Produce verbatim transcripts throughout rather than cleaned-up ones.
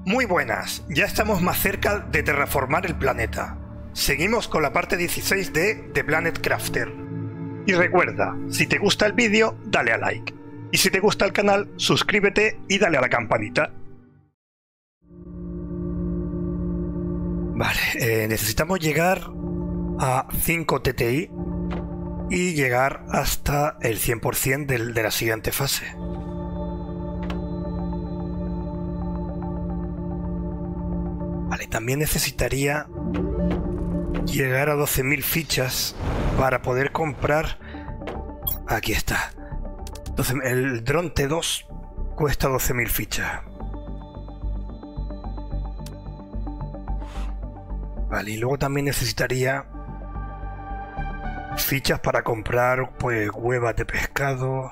Muy buenas, ya estamos más cerca de terraformar el planeta. Seguimos con la parte dieciséis de The Planet Crafter. Y recuerda, si te gusta el vídeo, dale a like. Y si te gusta el canal, suscríbete y dale a la campanita. Vale, eh, necesitamos llegar a cinco T T I y llegar hasta el cien por cien del, de la siguiente fase. Vale, también necesitaría llegar a doce mil fichas para poder comprar... Aquí está. Entonces, el dron T dos cuesta doce mil fichas. Vale, y luego también necesitaría fichas para comprar, pues, huevas de pescado,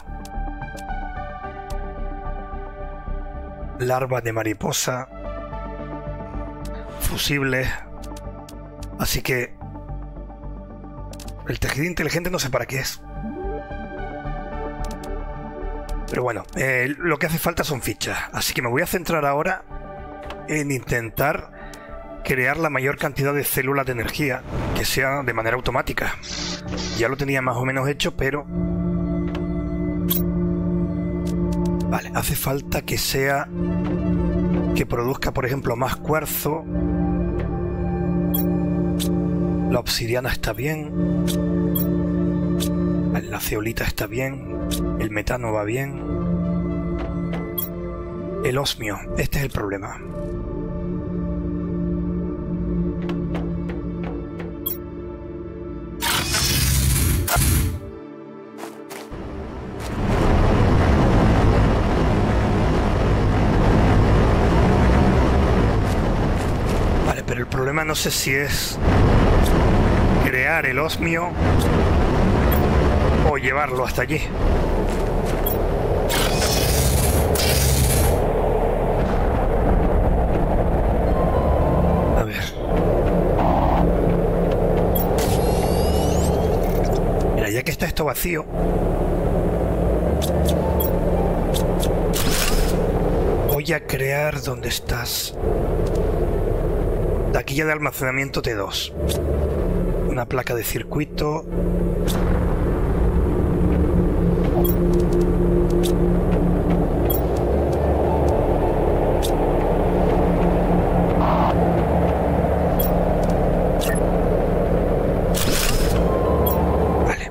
larvas de mariposa, fusibles. Así que el tejido inteligente no sé para qué es. Pero bueno, eh, lo que hace falta son fichas. Así que me voy a centrar ahora en intentar crear la mayor cantidad de células de energía que sea de manera automática. Ya lo tenía más o menos hecho, pero... Vale, hace falta que sea... que produzca, por ejemplo, más cuarzo. La obsidiana está bien. Vale, la zeolita está bien. El metano va bien. El osmio, este es el problema. Vale, pero el problema no sé si es crear el osmio o llevarlo hasta allí. A ver. Mira, ya que está esto vacío, voy a crear donde estás. Taquilla de almacenamiento T dos. Una placa de circuito. Vale.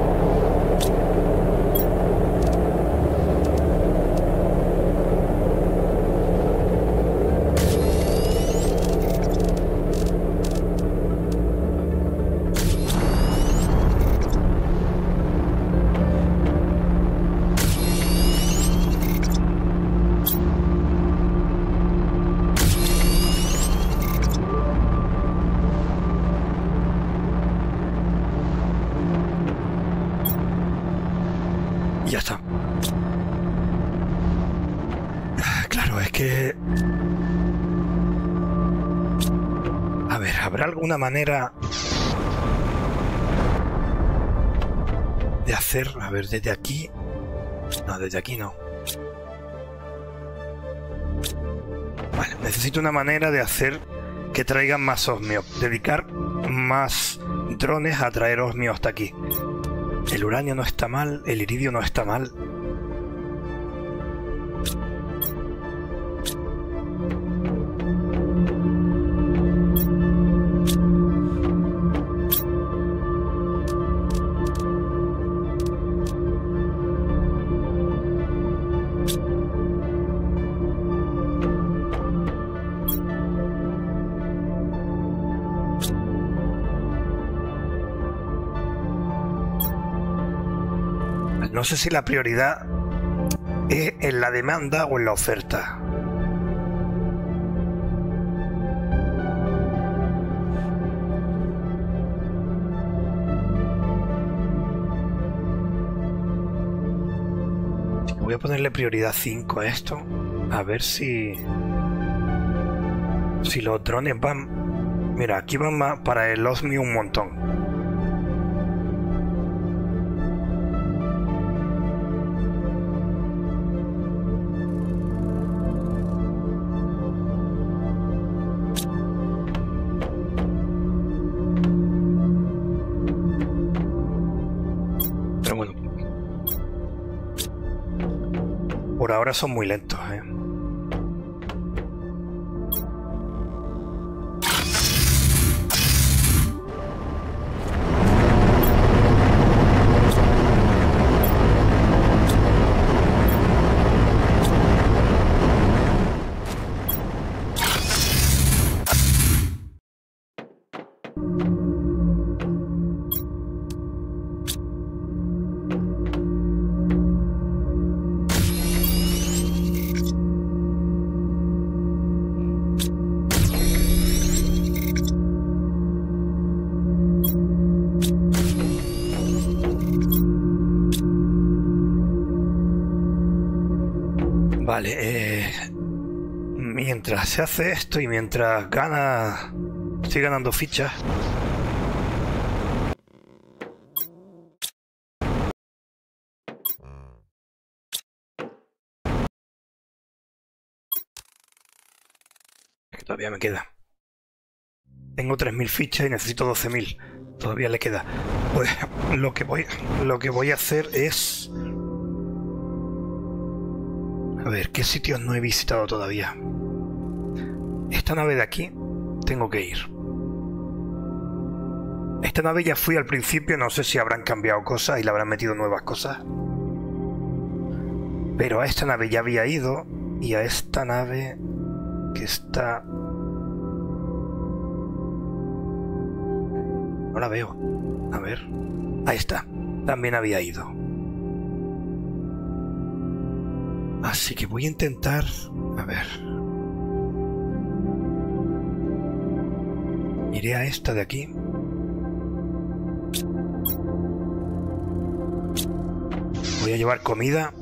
Ya está. Claro, es que... A ver, ¿habrá alguna manera de hacer... A ver, desde aquí... No, desde aquí no. Vale, necesito una manera de hacer que traigan más osmio. Dedicar más drones a traer osmio hasta aquí. El uranio no está mal, el iridio no está mal. No sé si la prioridad es en la demanda o en la oferta. Voy a ponerle prioridad cinco a esto. A ver si... Si los drones van... Mira, aquí van más para el osmio un montón. ahora son muy lentos, ¿eh? Vale, eh, mientras se hace esto y mientras gana, estoy ganando fichas. Que todavía me queda. Tengo tres mil fichas y necesito doce mil. Todavía le queda. Pues lo que voy, lo que voy a hacer es... A ver, ¿qué sitios no he visitado todavía? Esta nave de aquí tengo que ir. Esta nave ya fui al principio, no sé si habrán cambiado cosas y le habrán metido nuevas cosas. Pero a esta nave ya había ido y a esta nave que está... No la veo. A ver. Ahí está. También había ido. Así que voy a intentar... A ver... Iré a esta de aquí. Voy a llevar comida.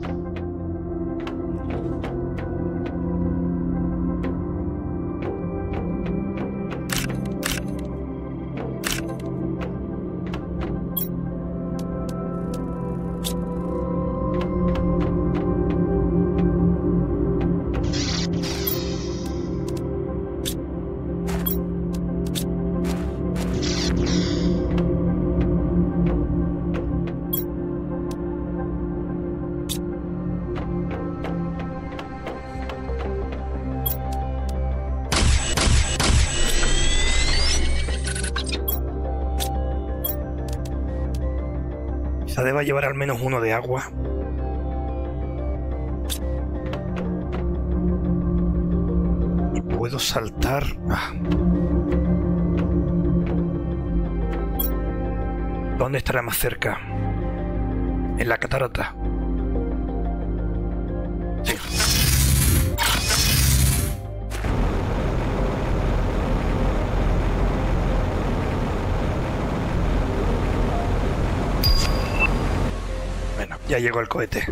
Quizá deba llevar al menos uno de agua. Y puedo saltar... Ah. ¿Dónde estará más cerca? En la catarata. Sí. Bueno, ya llegó el cohete.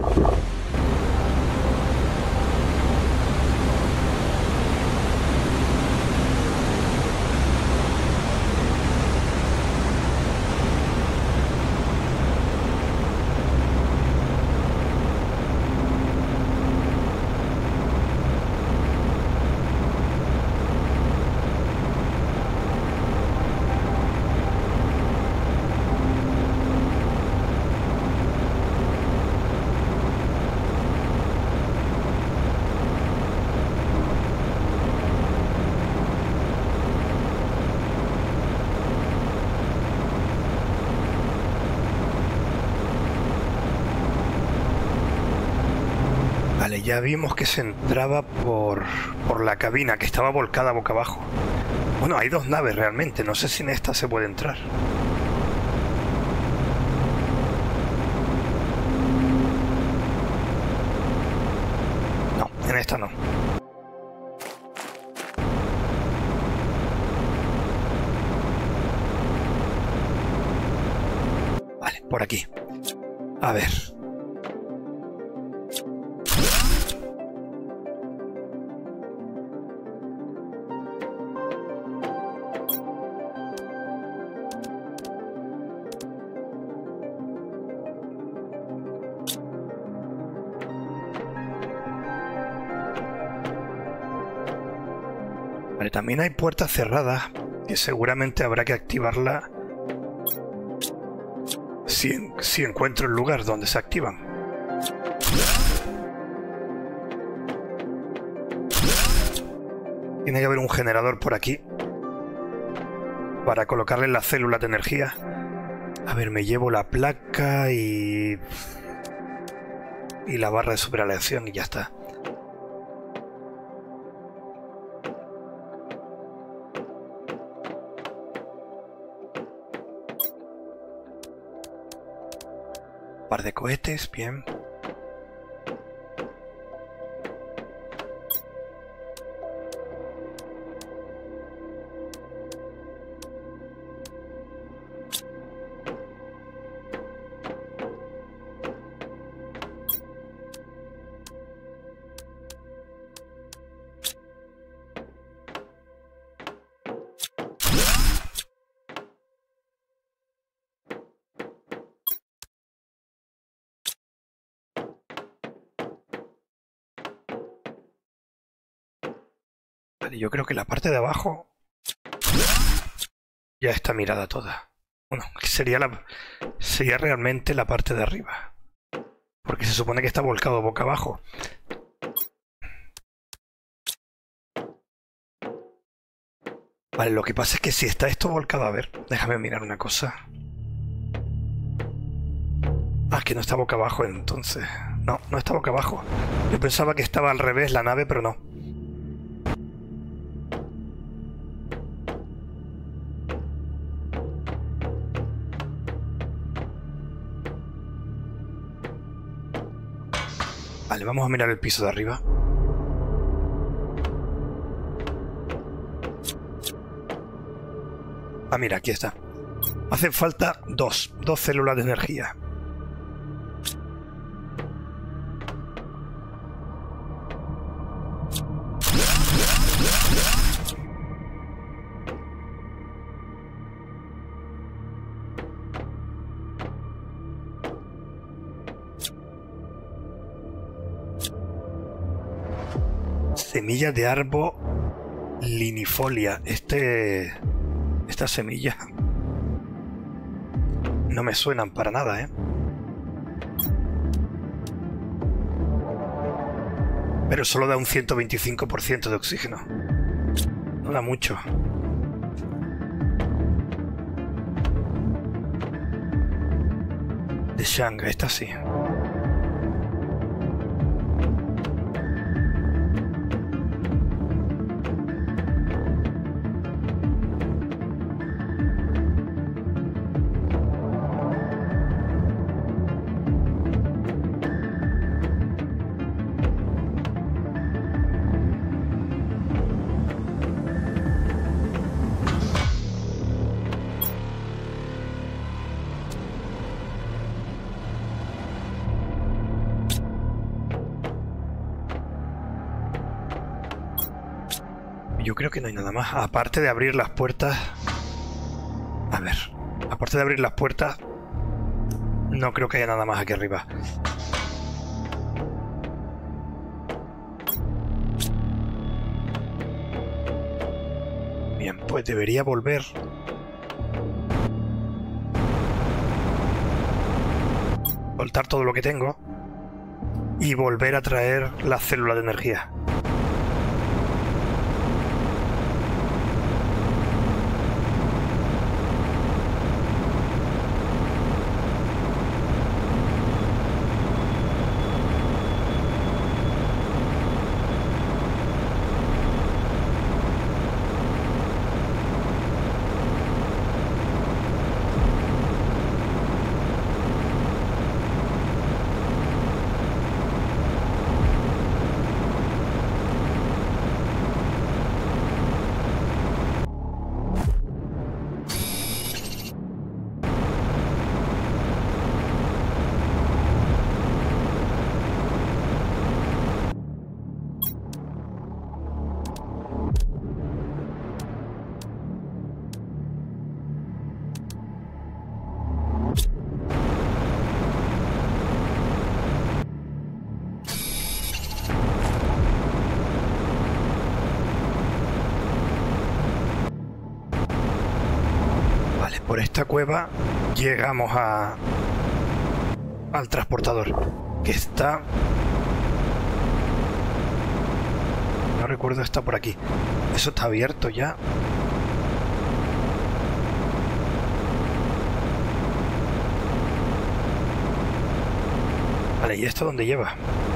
Vale, ya vimos que se entraba por, por la cabina, que estaba volcada boca abajo. Bueno, hay dos naves realmente, no sé si en esta se puede entrar. No, en esta no. Vale, por aquí. A ver... Vale, también hay puertas cerradas que seguramente habrá que activarla si, si encuentro el lugar donde se activan. Tiene que haber un generador por aquí para colocarle las células de energía. A ver, me llevo la placa y... y la barra de superaleación y ya está. Un par de cohetes, bien. Yo creo que la parte de abajo ya está mirada toda. Bueno, sería, la, sería realmente la parte de arriba. Porque se supone que está volcado boca abajo. Vale, lo que pasa es que si está esto volcado... A ver, déjame mirar una cosa. Ah, que no está boca abajo entonces. No, no está boca abajo. Yo pensaba que estaba al revés la nave, pero no. Vale, vamos a mirar el piso de arriba. Ah, mira, aquí está. Hacen falta dos, dos células de energía. Semilla de árbol linifolia. Este... Estas semillas no me suenan para nada, ¿eh? Pero solo da un ciento veinticinco por ciento de oxígeno. No da mucho. De Shanga, esta sí. Yo creo que no hay nada más, aparte de abrir las puertas. A ver, aparte de abrir las puertas, no creo que haya nada más aquí arriba. Bien, pues debería volver. Soltar todo lo que tengo y volver a traer las células de energía. Por esta cueva llegamos a al transportador, que está... No recuerdo está por aquí. Eso está abierto ya. Vale, ¿y esto dónde lleva?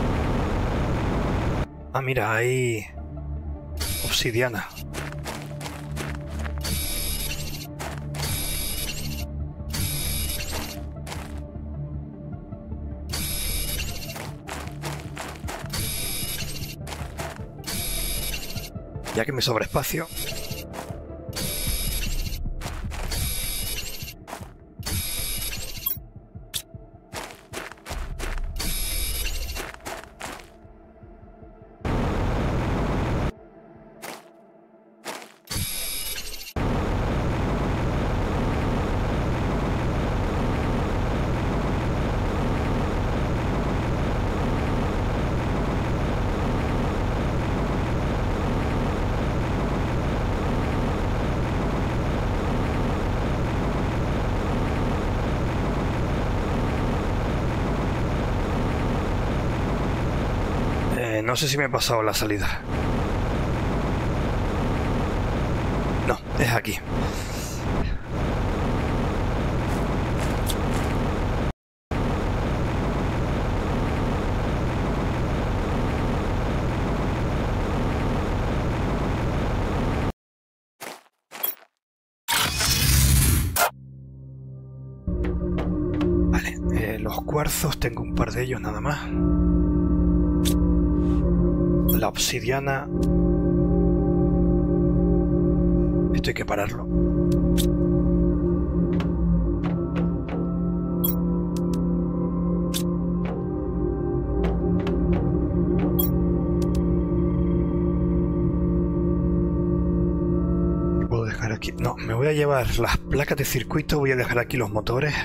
Ah, mira, hay obsidiana. Ya que me sobra espacio. No sé si me he pasado la salida. No, es aquí. Vale, eh, los cuarzos, tengo un par de ellos nada más. La obsidiana. Esto hay que pararlo. ¿Puedo dejar aquí? No, me voy a llevar las placas de circuito. Voy a dejar aquí los motores.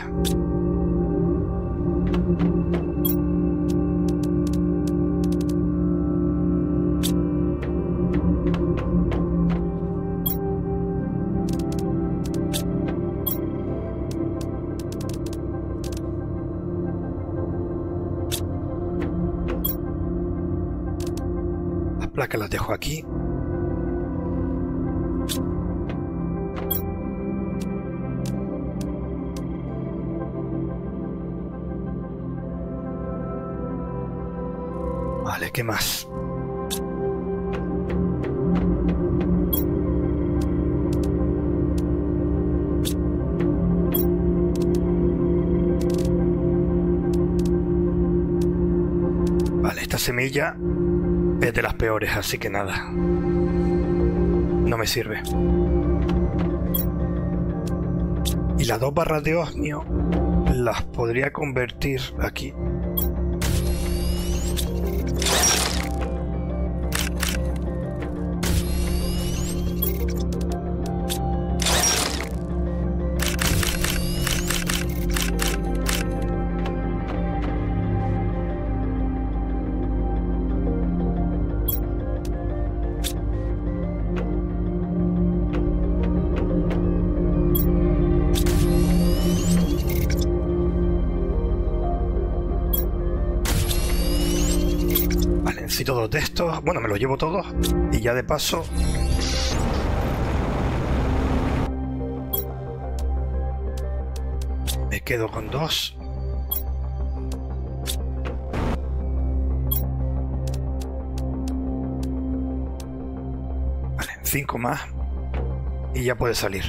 Que las dejo aquí. Vale, ¿qué más? Vale, esta semilla es de las peores, así que nada. No me sirve. Y las dos barras de osmio las podría convertir aquí. Todos de estos, bueno, me los llevo todos y ya de paso me quedo con dos. Vale, cinco más y ya puede salir.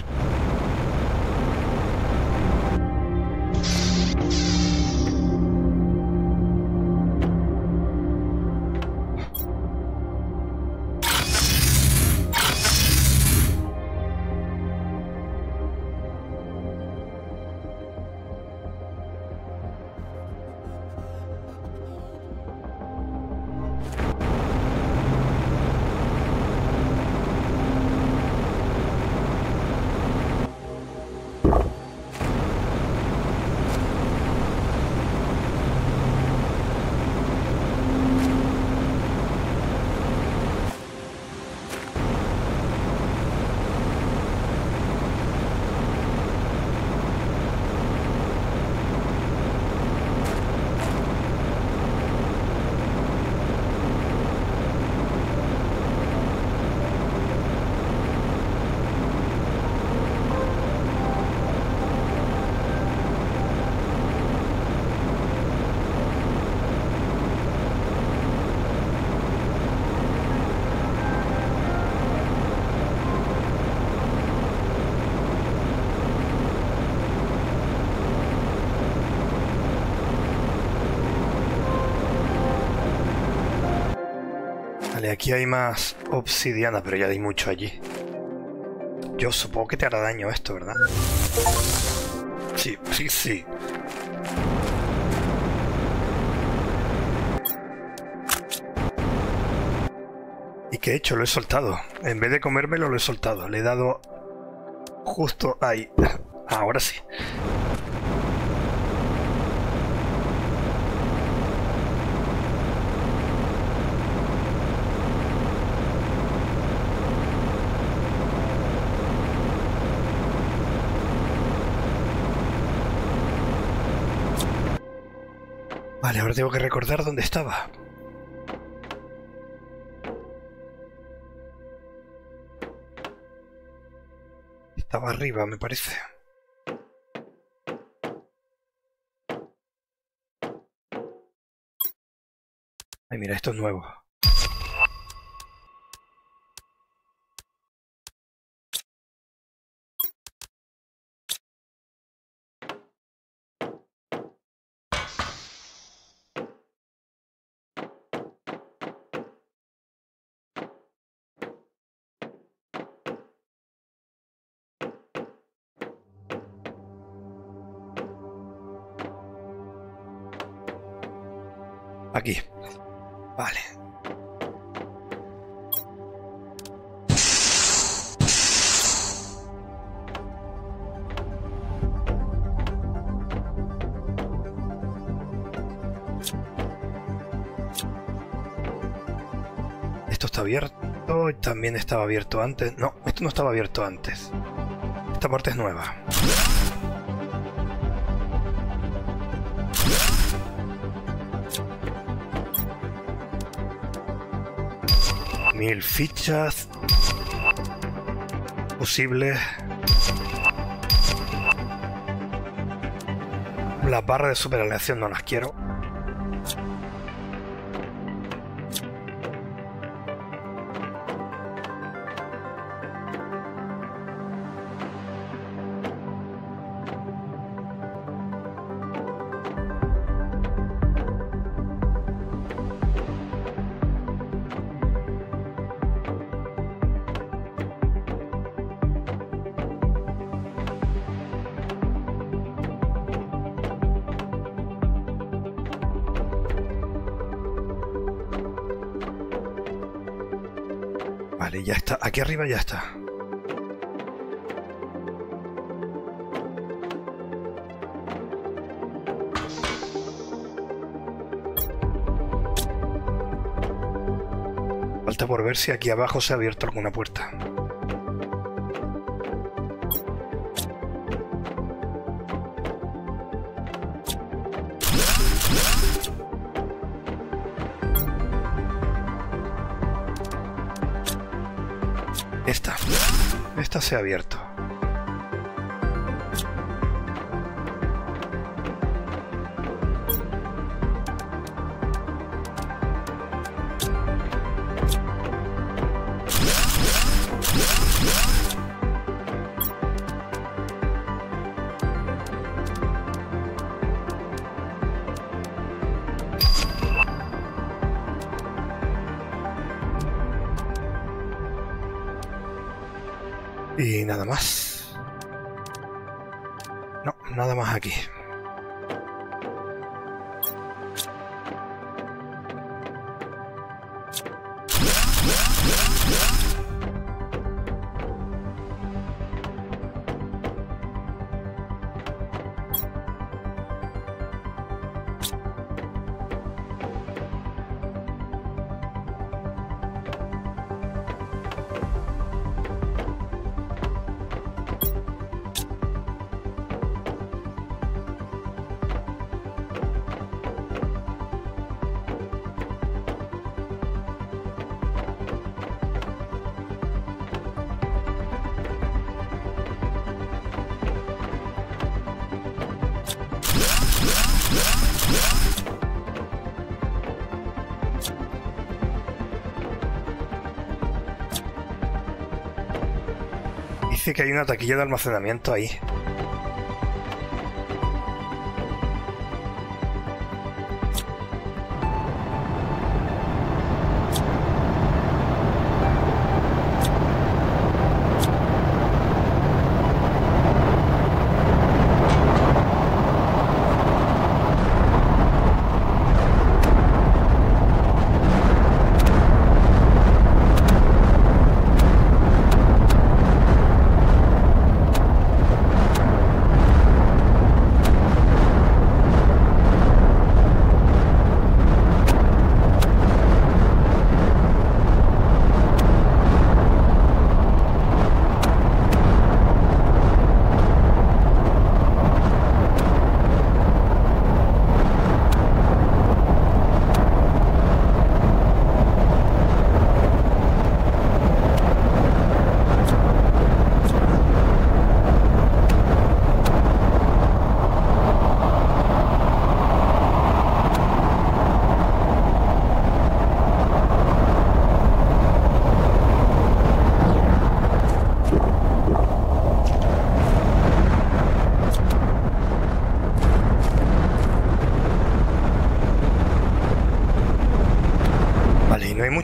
Vale, aquí hay más obsidiana, pero ya hay mucho allí. Yo supongo que te hará daño esto, ¿verdad? Sí, sí, sí. ¿Y qué he hecho? Lo he soltado. En vez de comérmelo, lo he soltado. Le he dado justo ahí. Ahora sí. Vale, ahora tengo que recordar dónde estaba. Estaba arriba, me parece. Ay, mira, esto es nuevo. Aquí. Vale. Esto está abierto y también estaba abierto antes. No, esto no estaba abierto antes. Esta parte es nueva. Mil fichas posibles. Las barras de superaleación no las quiero. Vale, ya está. Aquí arriba ya está. Falta por ver si aquí abajo se ha abierto alguna puerta. Esta. Esta se ha abierto. Y nada más. No, nada más aquí. Dice que hay una taquilla de almacenamiento ahí.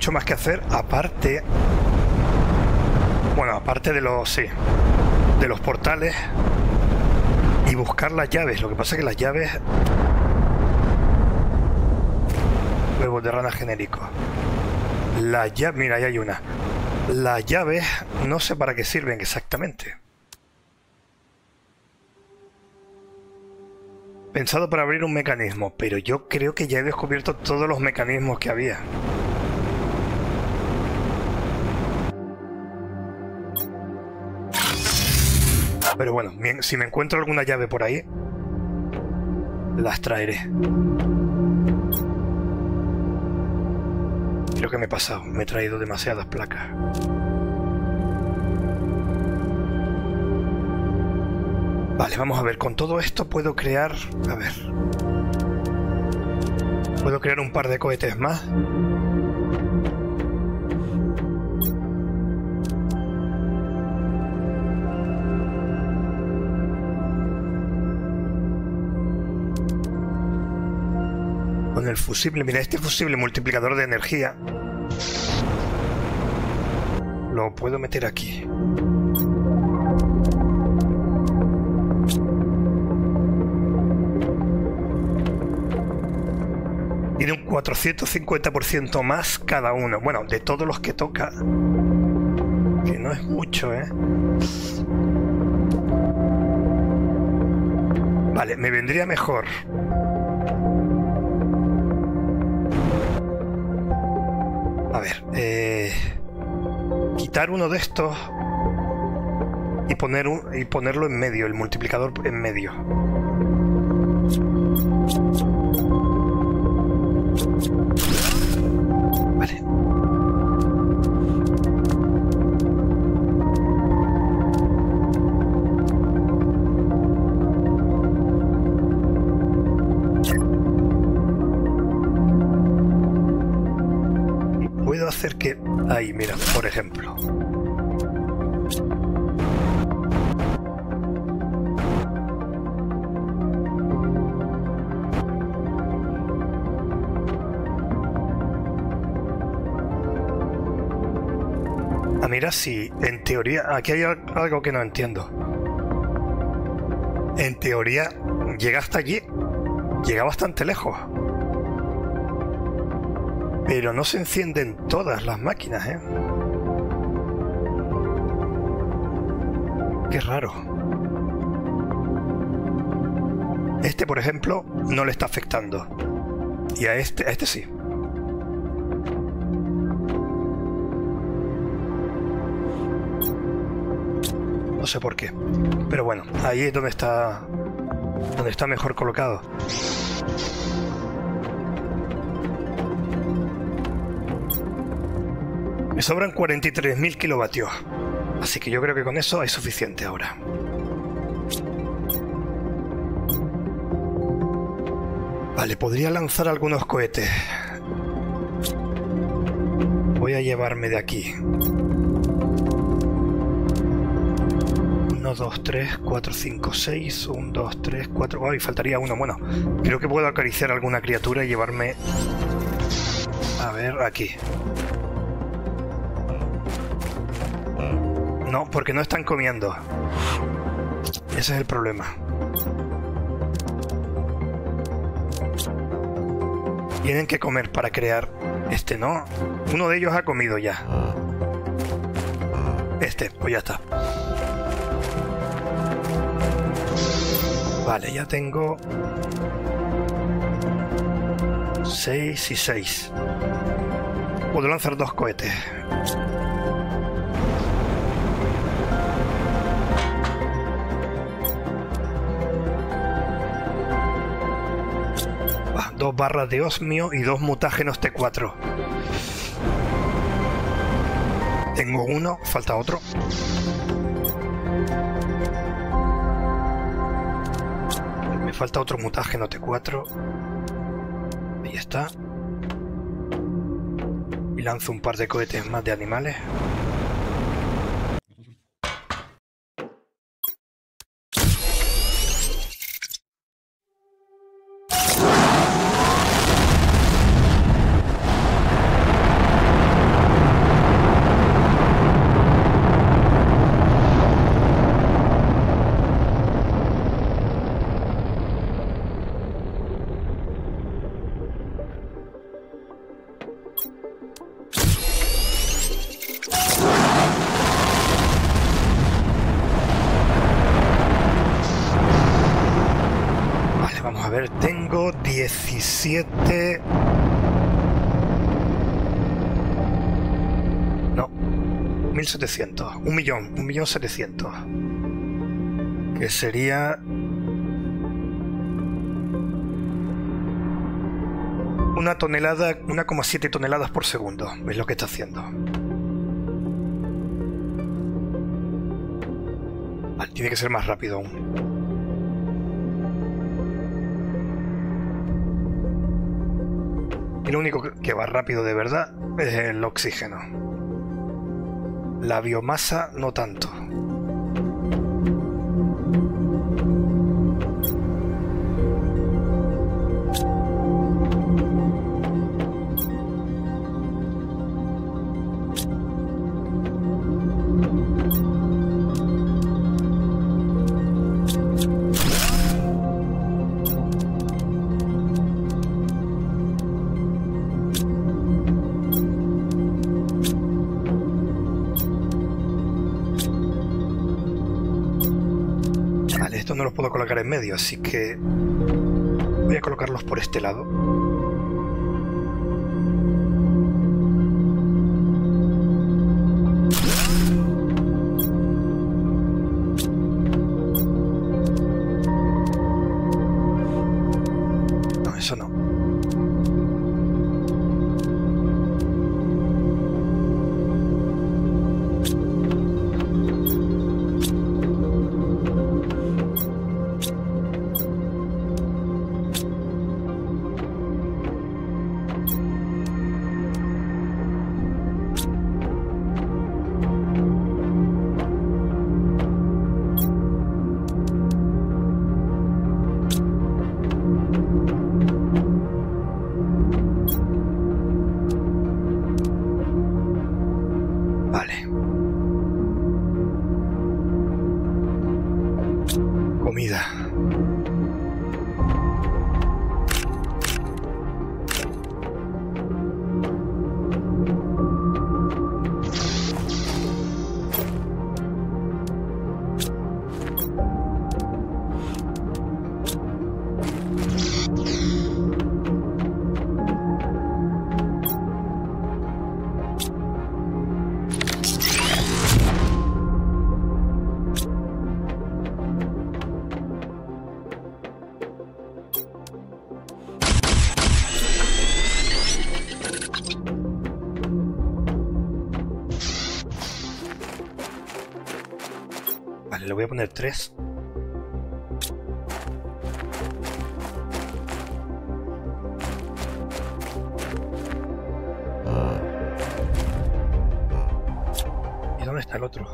mucho más que hacer, aparte... Bueno, aparte de los... sí, de los portales y buscar las llaves. Lo que pasa es que las llaves... Huevos de rana genérico. Las llaves... Mira, ahí hay una. Las llaves no sé para qué sirven exactamente. Pensado para abrir un mecanismo, pero yo creo que ya he descubierto todos los mecanismos que había. Pero bueno, bien, si me encuentro alguna llave por ahí, las traeré. Creo que me he pasado, me he traído demasiadas placas. Vale, vamos a ver, con todo esto puedo crear... A ver... Puedo crear un par de cohetes más. Con el fusible, mira, este fusible multiplicador de energía lo puedo meter aquí. Tiene un cuatrocientos cincuenta por ciento más cada uno. Bueno, de todos los que toca. Que no es mucho, ¿eh? Vale, me vendría mejor. A ver, eh, quitar uno de estos y poner un, y ponerlo en medio, el multiplicador en medio. Vale. Puedo hacer que... Ahí, mira, por ejemplo. Ah, mira, sí, en teoría... Aquí hay algo que no entiendo. En teoría, llega hasta allí. Llega bastante lejos. Pero no se encienden todas las máquinas, ¿eh? Qué raro. Este, por ejemplo, no le está afectando. Y a este, a este sí. No sé por qué. Pero bueno, ahí es donde está... donde está mejor colocado. Me sobran cuarenta y tres mil kilovatios. Así que yo creo que con eso es suficiente ahora. Vale, podría lanzar algunos cohetes. Voy a llevarme de aquí. uno, dos, tres, cuatro, cinco, seis. uno, dos, tres, cuatro... Ay, faltaría uno. Bueno, creo que puedo acariciar a alguna criatura y llevarme... A ver, aquí. No, porque no están comiendo. Ese es el problema. Tienen que comer para crear... Este no. Uno de ellos ha comido ya. Este, pues ya está. Vale, ya tengo... seis y seis. Puedo lanzar dos cohetes. Dos barras de osmio y dos mutágenos T cuatro. Tengo uno, falta otro. Me falta otro mutágeno T cuatro. Ahí está. Y lanzo un par de cohetes más de animales. ver, tengo diecisiete... No, mil setecientos, un millón, un millón setecientos. Que sería... Una tonelada, una coma siete toneladas por segundo. ¿Veis lo que está haciendo? Vale, tiene que ser más rápido aún. Y lo único que va rápido de verdad es el oxígeno. La biomasa no tanto. No los puedo colocar en medio, así que voy a colocarlos por este lado. No, eso no. Comida. Vale, le voy a poner tres. ¿Y dónde está el otro?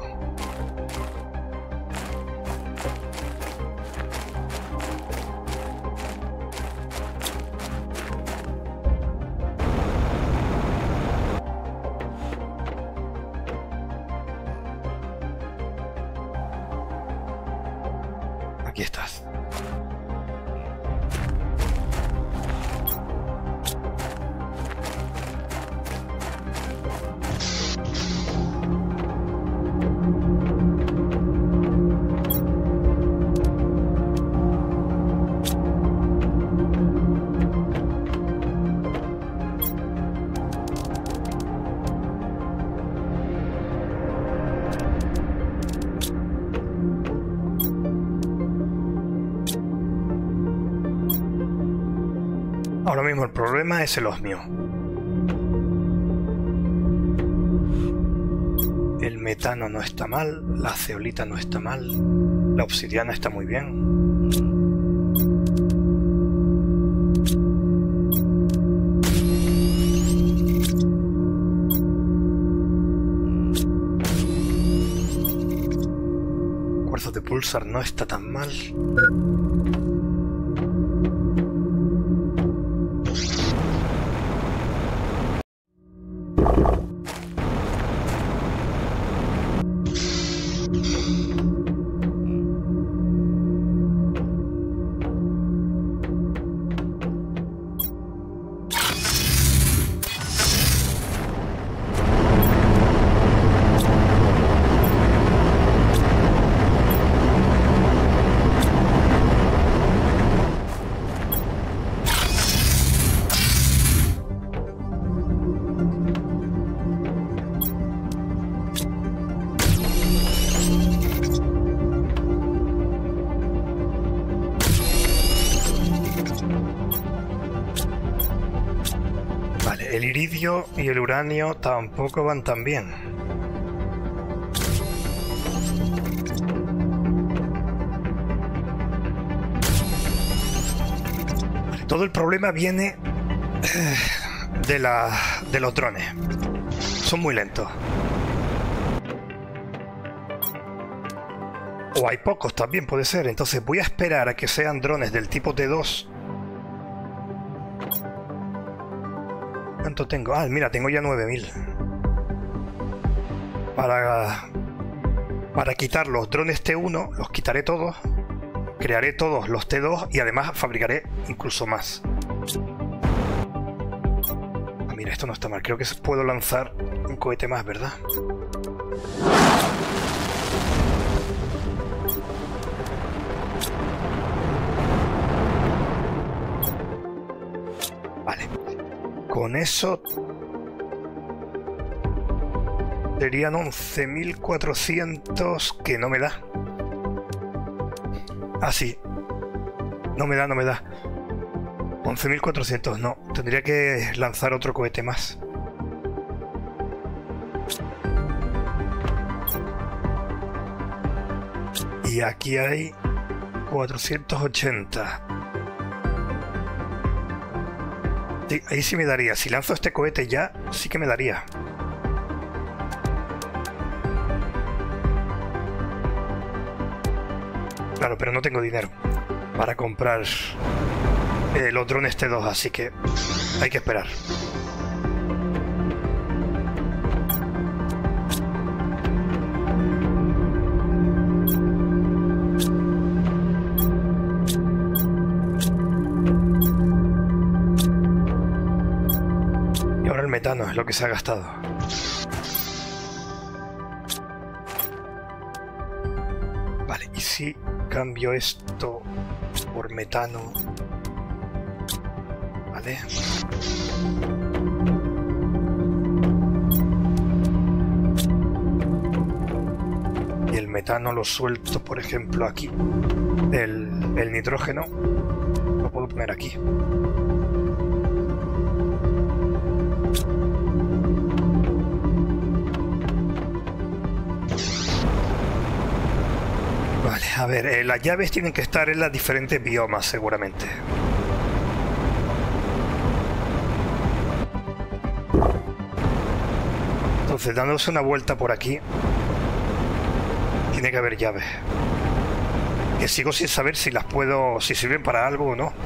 Aquí estás. Ahora mismo el problema es el osmio. El metano no está mal, la zeolita no está mal, la obsidiana está muy bien. El cuarzo de pulsar no está tan mal. litio y el uranio tampoco van tan bien. Todo el problema viene de, la, de los drones. Son muy lentos. O hay pocos también, puede ser. Entonces voy a esperar a que sean drones del tipo T dos. ¿Cuánto tengo? Ah, mira, tengo ya nueve mil. Para, para quitar los drones T uno, los quitaré todos. Crearé todos los T dos y además fabricaré incluso más. Ah, mira, esto no está mal. Creo que puedo lanzar un cohete más, ¿verdad? Vale. Con eso serían once mil cuatrocientos que no me da. Ah, sí. No me da, no me da. once mil cuatrocientos, no. Tendría que lanzar otro cohete más. Y aquí hay cuatrocientos ochenta. Sí, ahí sí me daría. Si lanzo este cohete ya, sí que me daría. Claro, pero no tengo dinero para comprar eh, los drones T dos, así que hay que esperar. Y ahora el metano es lo que se ha gastado. Vale, y si cambio esto por metano, vale. Y el metano lo suelto, por ejemplo, aquí. El, el nitrógeno lo puedo poner aquí. Vale, a ver, eh, las llaves tienen que estar en las diferentes biomas, seguramente. Entonces, dándose una vuelta por aquí, tiene que haber llaves. Que sigo sin saber si las puedo, si sirven para algo o no.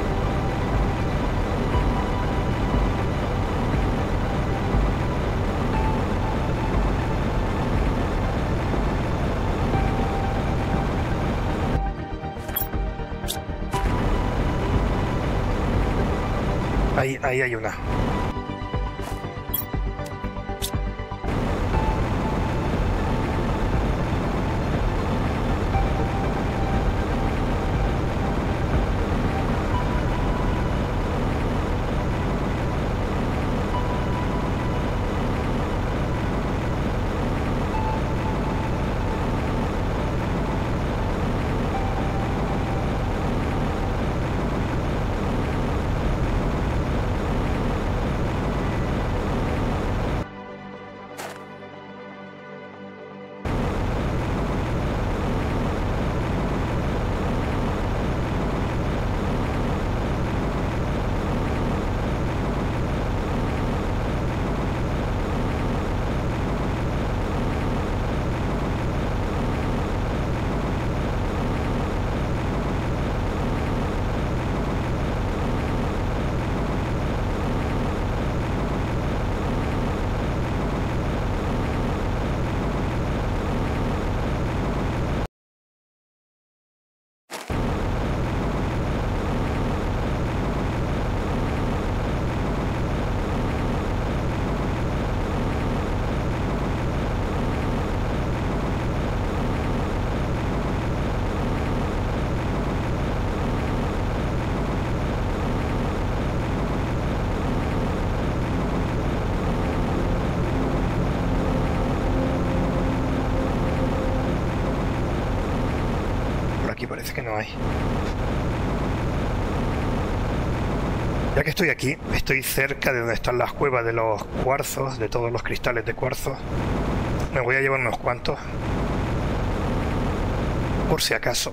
Ahí, ahí hay una. Parece que no hay. Ya que estoy aquí, estoy cerca de donde están las cuevas de los cuarzos, de todos los cristales de cuarzo. Me voy a llevar unos cuantos, por si acaso.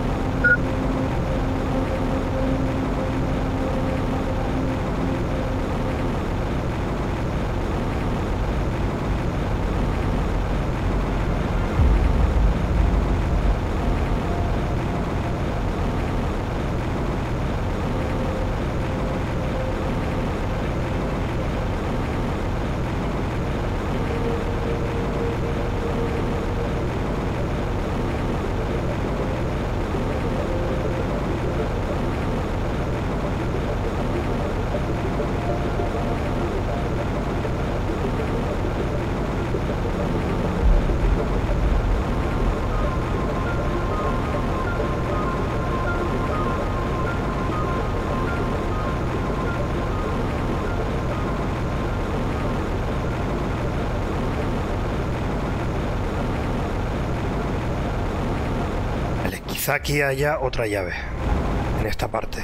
Quizá aquí haya otra llave en esta parte.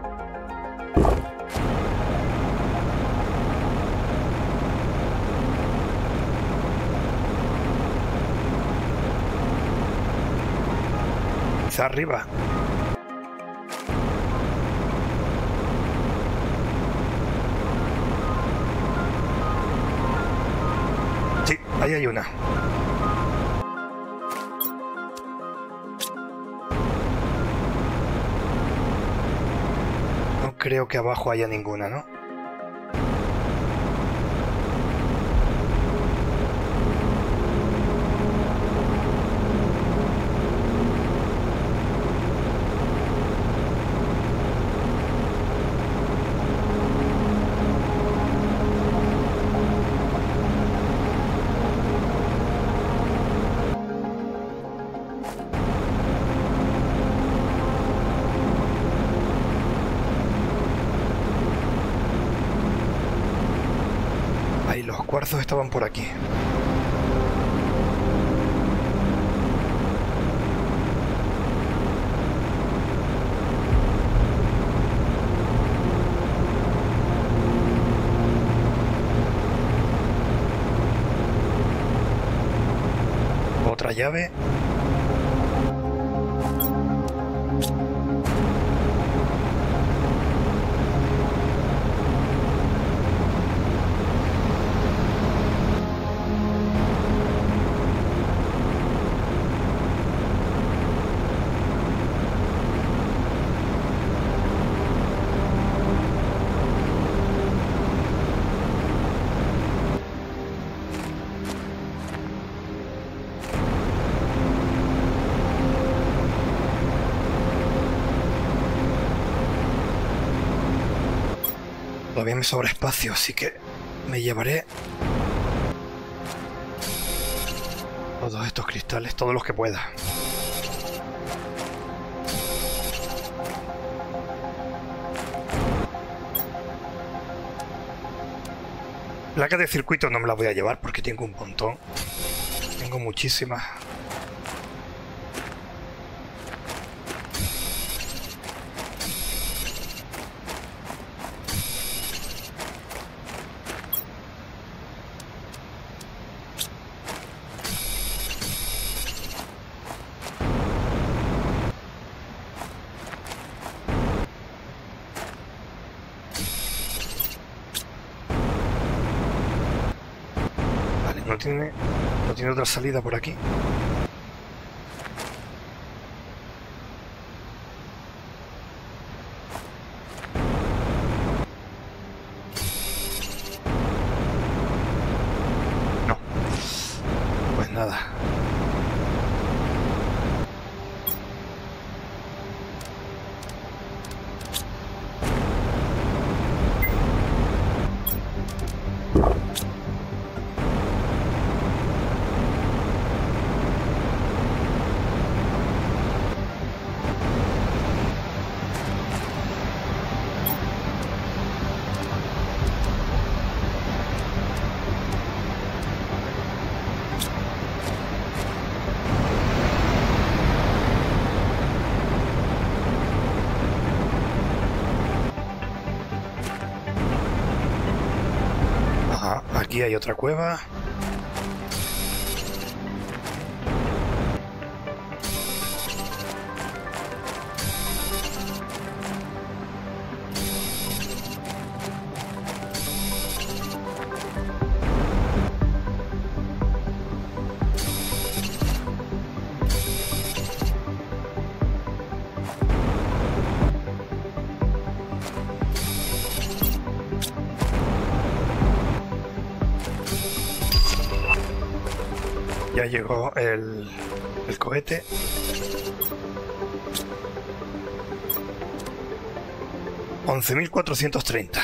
Quizá arriba. Sí, ahí hay una. Creo que abajo haya ninguna, ¿no? Los cuarzos estaban por aquí. Otra llave. Todavía me sobra espacio, así que me llevaré todos estos cristales, todos los que pueda. Placas de circuito no me las voy a llevar porque tengo un montón. Tengo muchísimas. No tiene, no tiene otra salida por aquí. No. Pues nada. Aquí hay otra cueva. Ya llegó el, el cohete. once mil cuatrocientos treinta.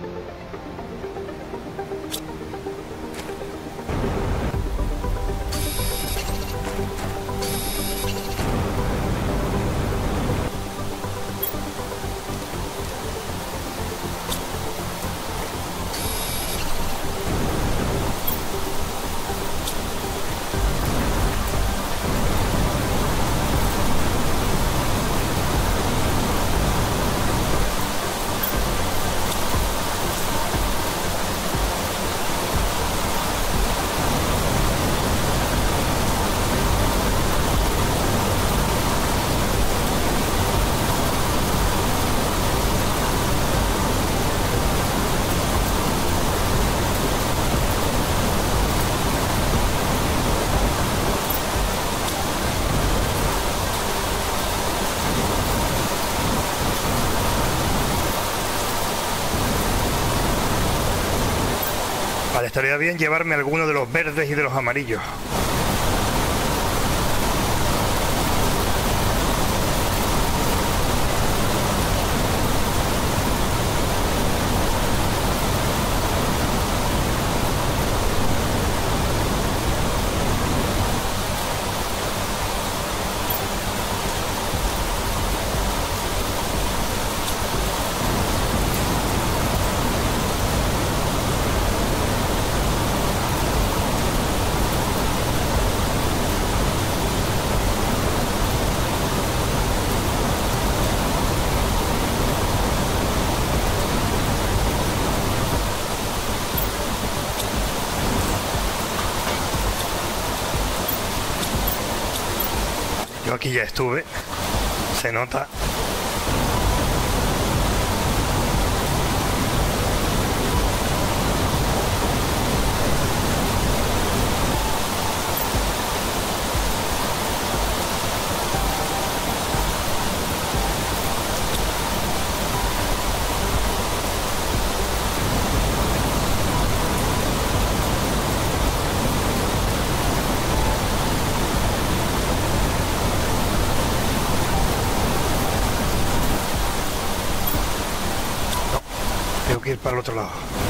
Vale, estaría bien llevarme alguno de los verdes y de los amarillos. Yo aquí ya estuve, se nota. Tengo que ir para el otro lado.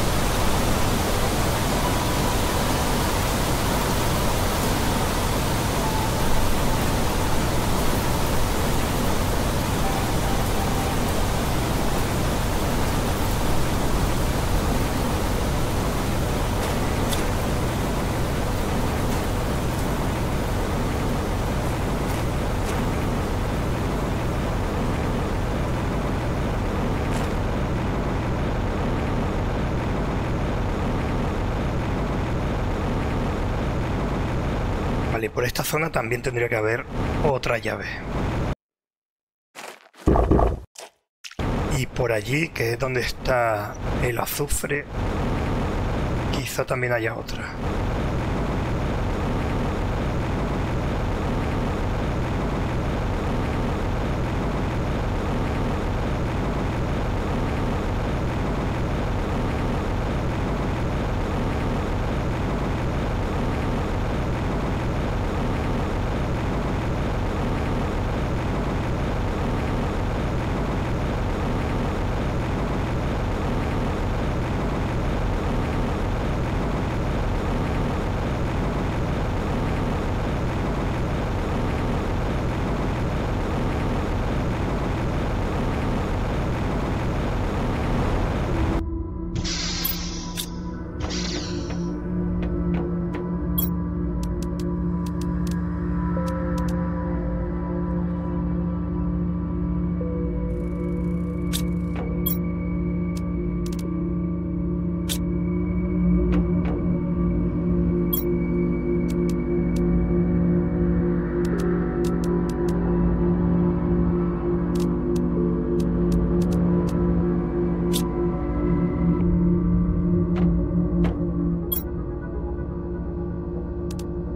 Vale, por esta zona también tendría que haber otra llave. Y por allí, que es donde está el azufre, quizá también haya otra.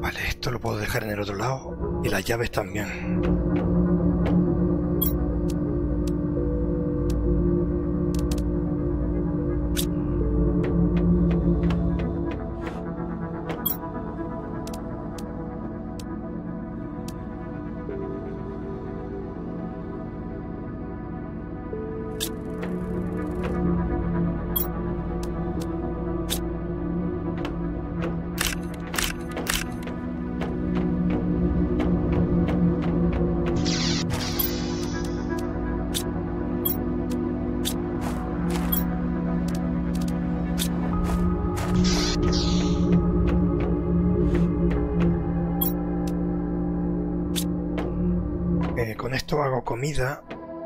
Vale, esto lo puedo dejar en el otro lado. Y las llaves también. Con esto hago comida.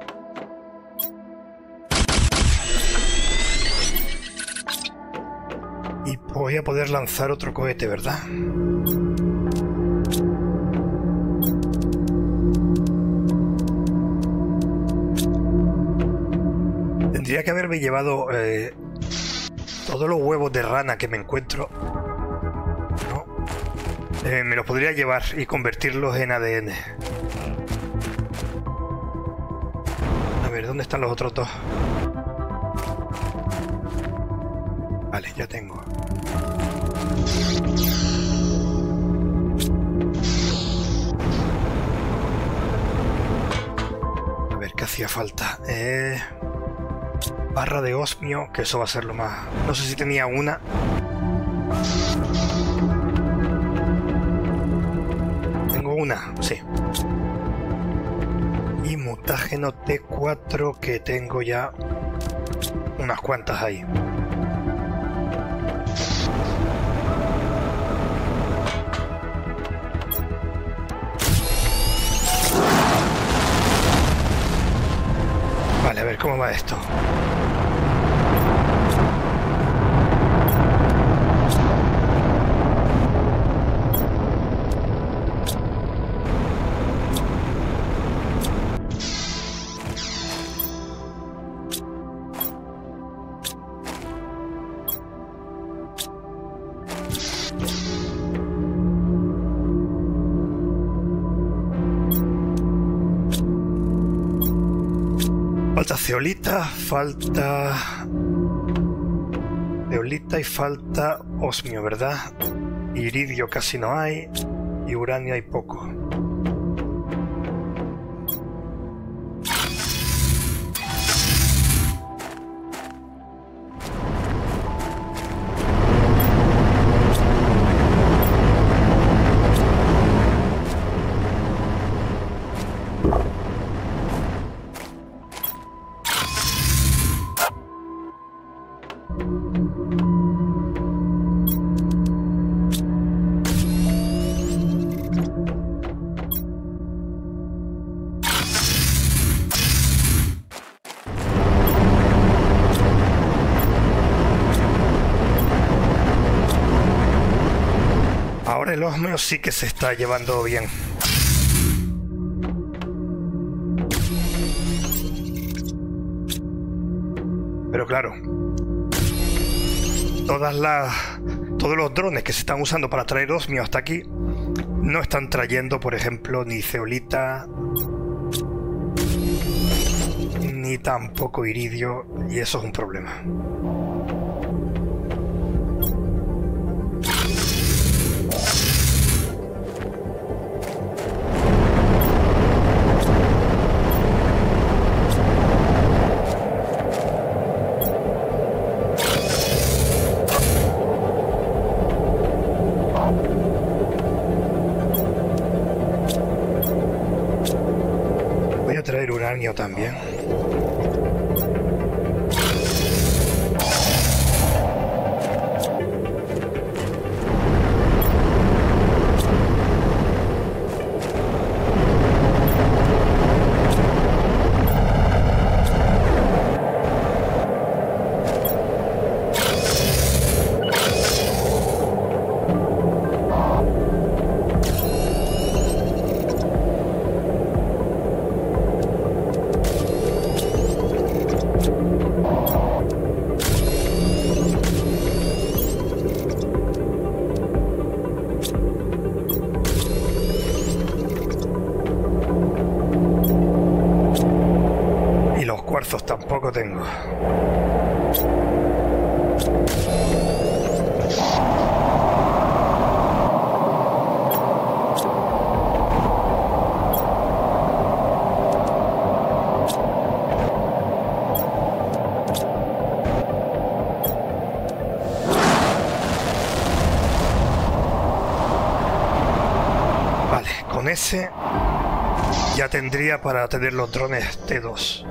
Y voy a poder lanzar otro cohete, ¿verdad? Tendría que haberme llevado eh, todos los huevos de rana que me encuentro. ¿No? Eh, me los podría llevar y convertirlos en A D N. A ver, ¿dónde están los otros dos? Vale, ya tengo. A ver, ¿qué hacía falta? Eh, barra de osmio, que eso va a ser lo más... No sé si tenía una. Tengo una, sí. Y mutágeno T cuatro, que tengo ya unas cuantas ahí. Vale, a ver cómo va esto. Falta zeolita, falta... Zeolita y falta osmio, ¿verdad? Iridio casi no hay. Y uranio hay poco. Ahora el osmio sí que se está llevando bien. Pero claro, todas las, todos los drones que se están usando para traer osmio hasta aquí no están trayendo, por ejemplo, ni zeolita, ni tampoco iridio, y eso es un problema. Traer uranio también. cuarzos tampoco tengo. Vale, con ese ya tendría para tener los drones T dos.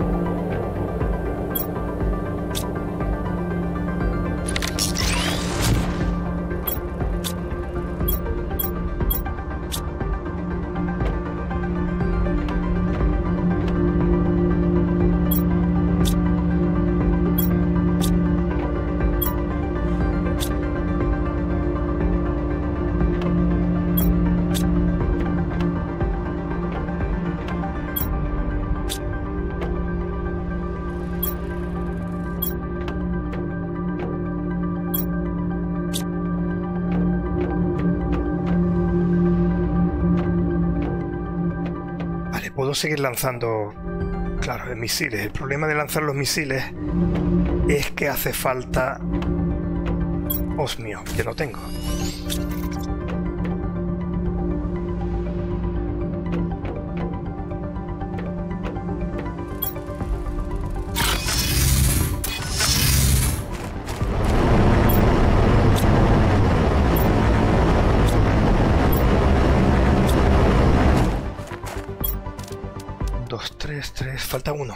Puedo seguir lanzando, claro, misiles. El problema de lanzar los misiles es que hace falta osmio, que no tengo. tres, tres, falta uno.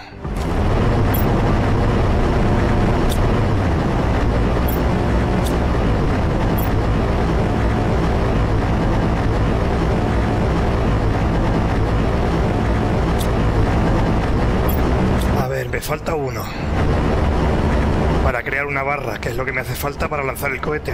A ver, me falta uno para crear una barra, que es lo que me hace falta para lanzar el cohete.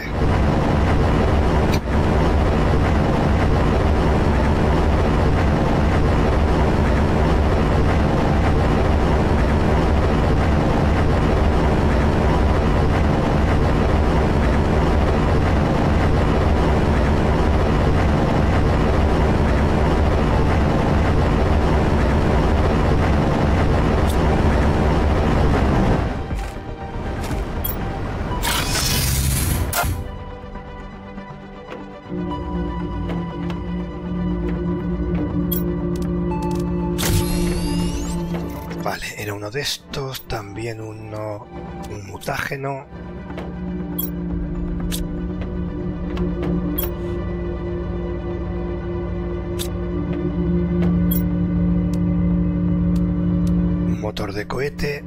Vale, era uno de estos, también uno, un mutágeno. Un motor de cohete.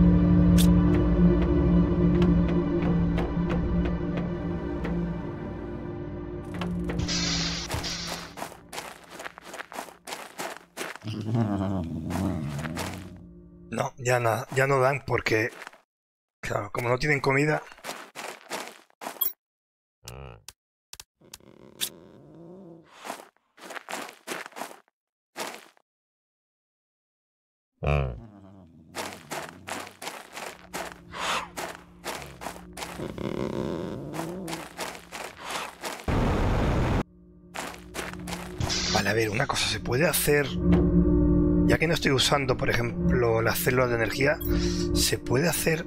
No, ya, na, ya no dan porque, claro, como no tienen comida. Vale, a ver, una cosa, se puede hacer... Ya que no estoy usando, por ejemplo, las células de energía, se puede hacer...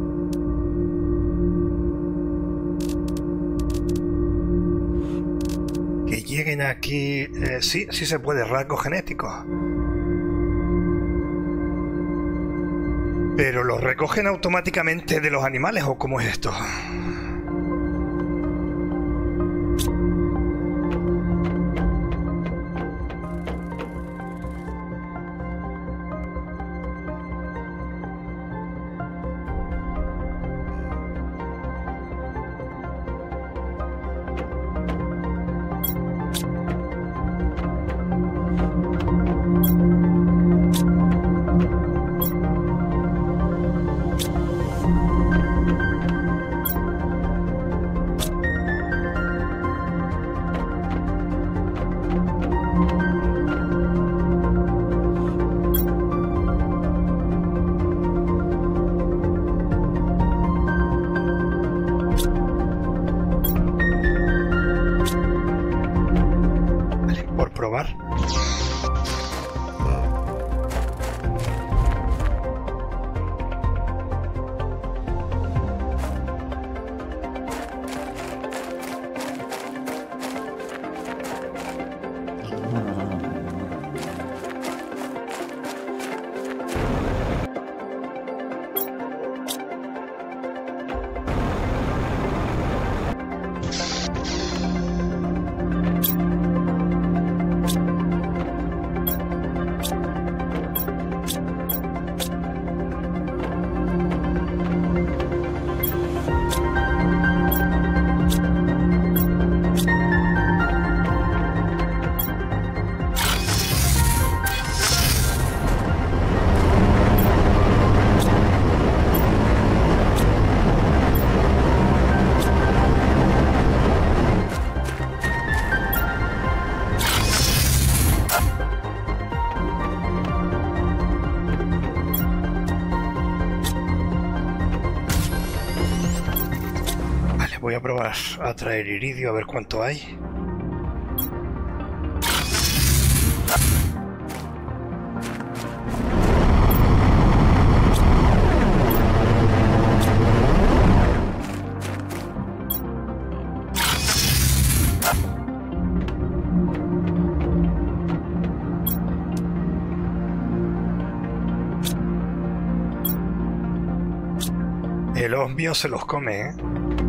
que lleguen aquí... Eh, sí, sí se puede, rasgos genéticos. Pero los recogen automáticamente de los animales, ¿o cómo es esto? a probar a traer iridio a ver cuánto hay. El osmio se los come, ¿eh?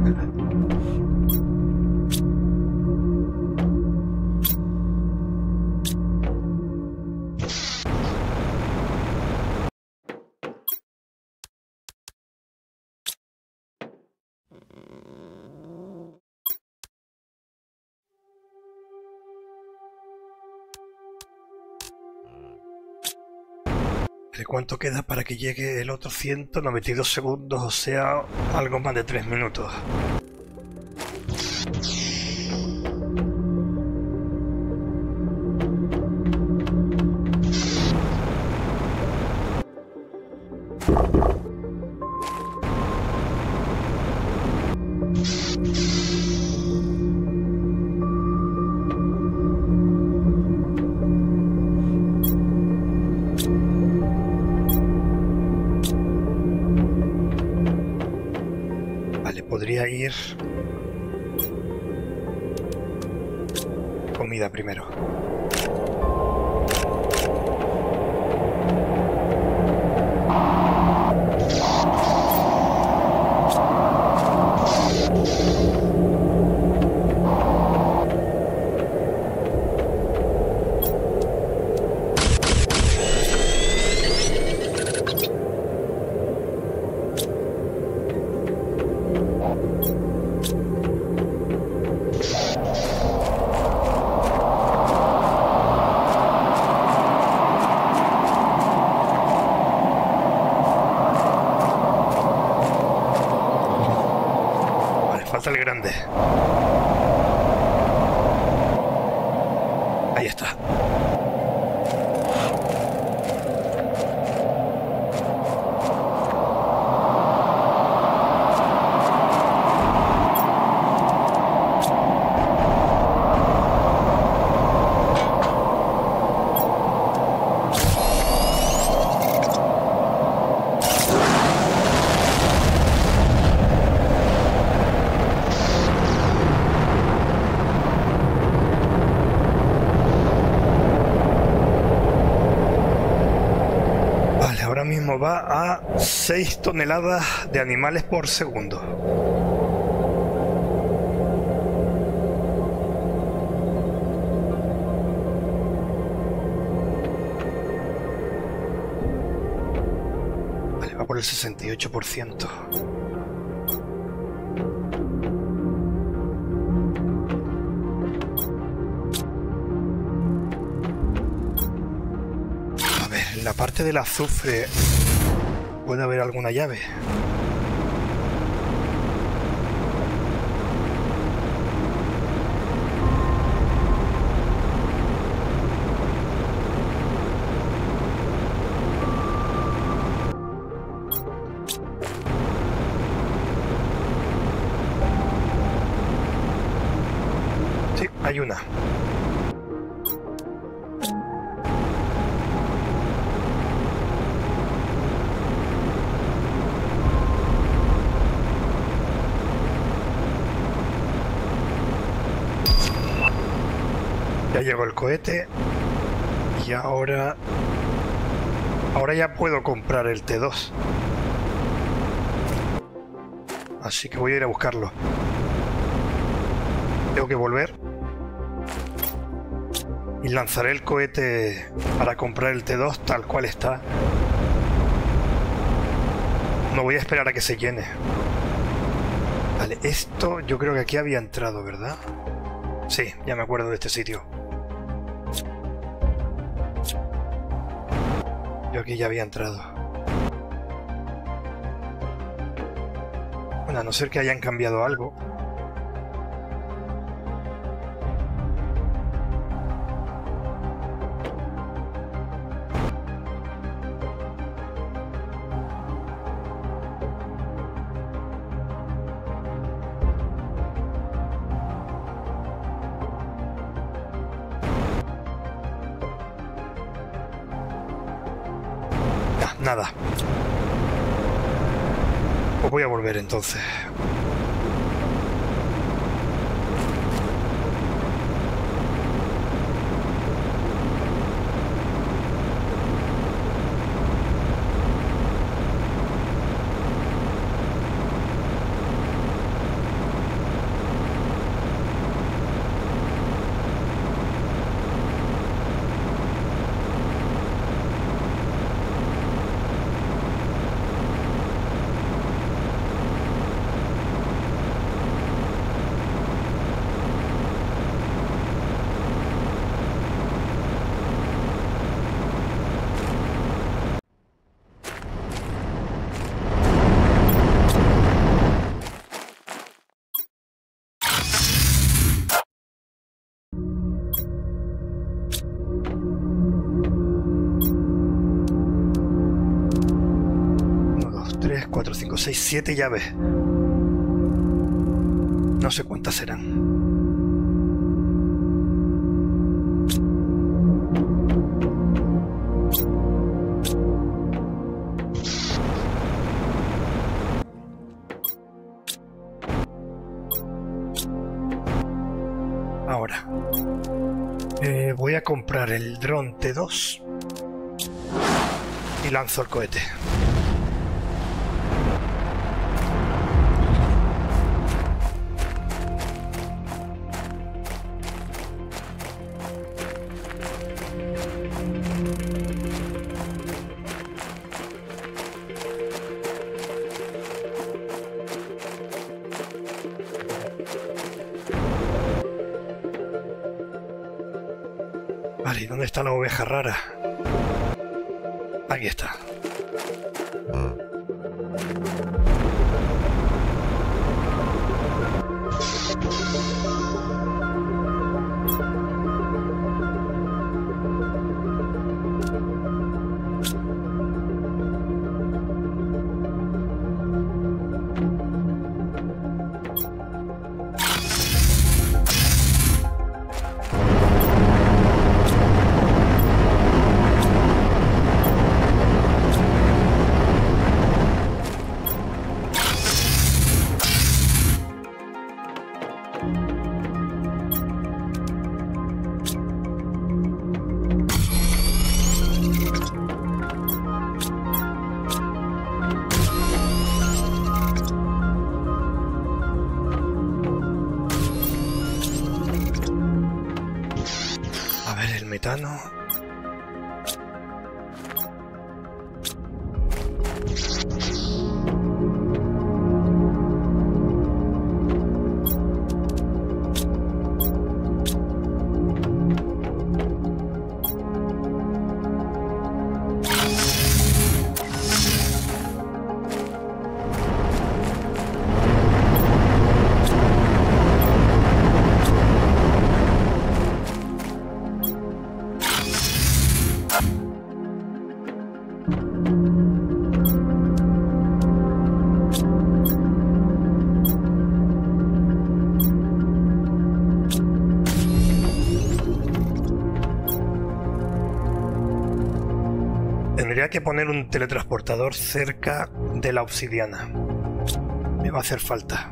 ¿De cuánto queda para que llegue el otro? ciento noventa y dos segundos, o sea, algo más de tres minutos. Podría ir comida primero. Falta el grande. Ahí está. Ahora mismo va a seis toneladas de animales por segundo. Vale, va por el sesenta y ocho por ciento. En la parte del azufre puede haber alguna llave. Sí, hay una. Ya llegó el cohete y ahora ahora ya puedo comprar el T dos, así que voy a ir a buscarlo. Tengo que volver y lanzaré el cohete para comprar el T dos tal cual está. No voy a esperar a que se llene. Vale, esto yo creo que aquí había entrado, ¿verdad? Sí, ya me acuerdo de este sitio. Yo aquí ya había entrado. Bueno, a no ser que hayan cambiado algo. Nada. Pues voy a volver entonces. cuatro, cinco, seis, siete llaves. No sé cuántas serán. Ahora eh, voy a comprar el dron T dos y lanzo el cohete. Vale, ¿dónde está la oveja rara? Aquí está. Metano. Tendría que poner un teletransportador cerca de la obsidiana. Me va a hacer falta.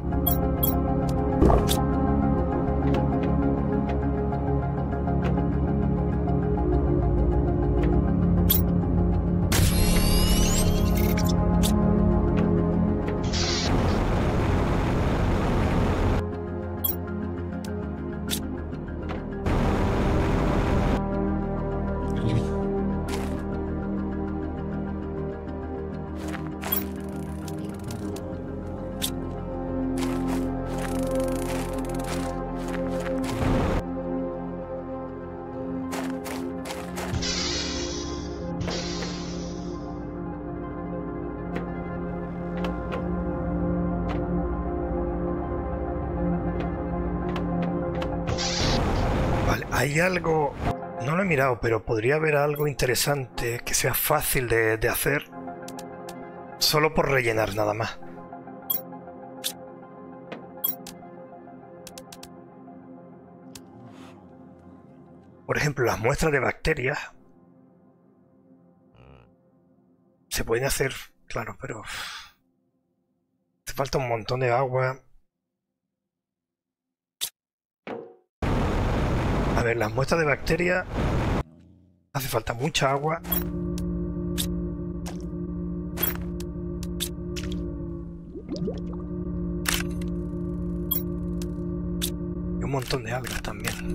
Hay algo, no lo he mirado, pero podría haber algo interesante que sea fácil de, de hacer solo por rellenar nada más. Por ejemplo, las muestras de bacterias se pueden hacer, claro, pero hace falta un montón de agua. A ver, las muestras de bacterias, hace falta mucha agua. Y un montón de algas también.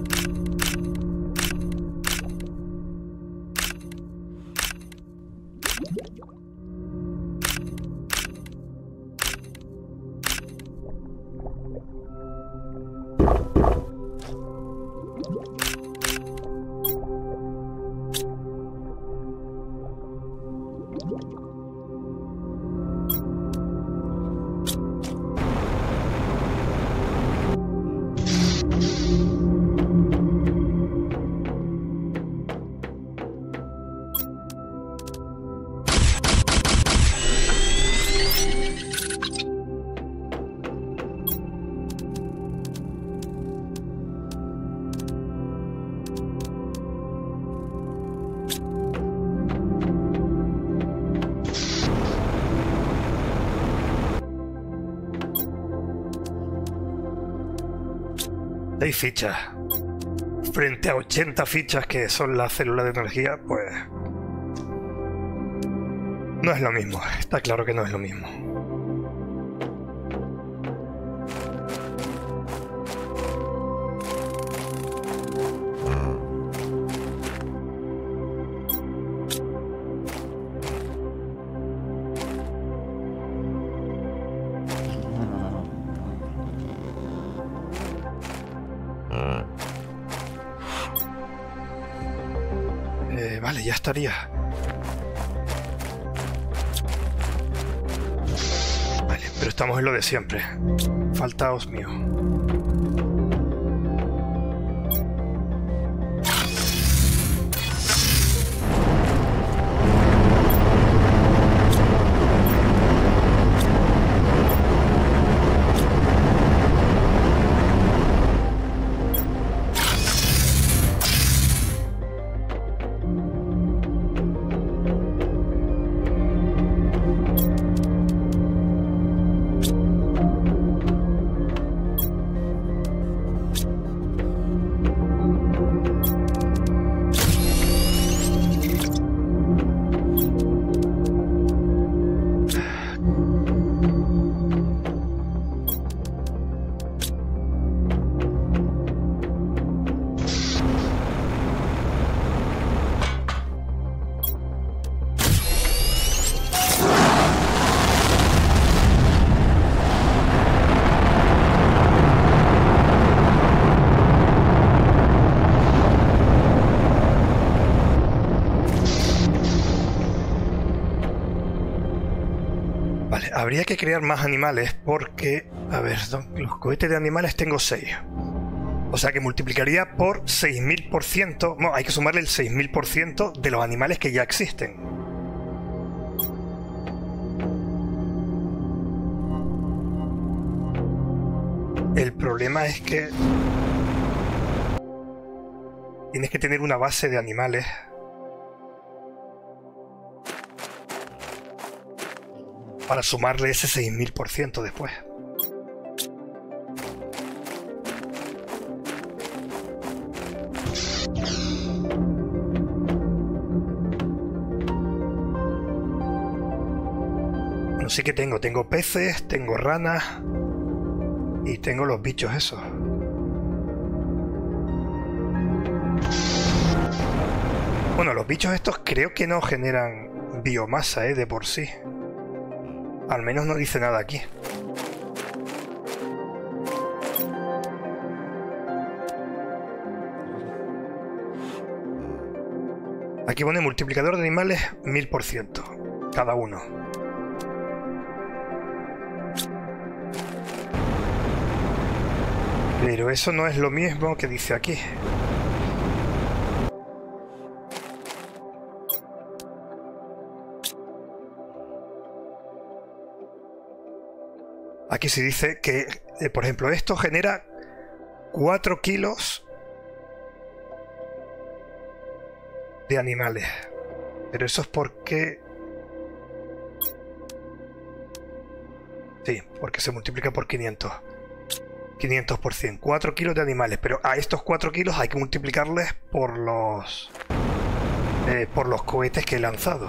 seis fichas frente a ochenta fichas que son las células de energía, pues no es lo mismo, está claro que no es lo mismo. Eh, vale, ya estaría. Vale, pero estamos en lo de siempre. Falta osmio. Habría que crear más animales porque, a ver, los cohetes de animales tengo seis. O sea que multiplicaría por seis mil por ciento. No, hay que sumarle el seis mil por ciento de los animales que ya existen. El problema es que tienes que tener una base de animales. Para sumarle ese seis mil por ciento después. Bueno, sí que tengo. Tengo peces, tengo ranas y tengo los bichos esos. Bueno, los bichos estos creo que no generan biomasa, ¿eh? De por sí. Al menos no dice nada aquí. Aquí pone multiplicador de animales mil por ciento cada uno. Pero eso no es lo mismo que dice aquí. Aquí se dice que, eh, por ejemplo, esto genera cuatro kilos de animales. Pero eso es porque Sí, porque se multiplica por quinientos. quinientos por cien. cuatro kilos de animales, pero a estos cuatro kilos hay que multiplicarles por los... Eh, por los cohetes que he lanzado.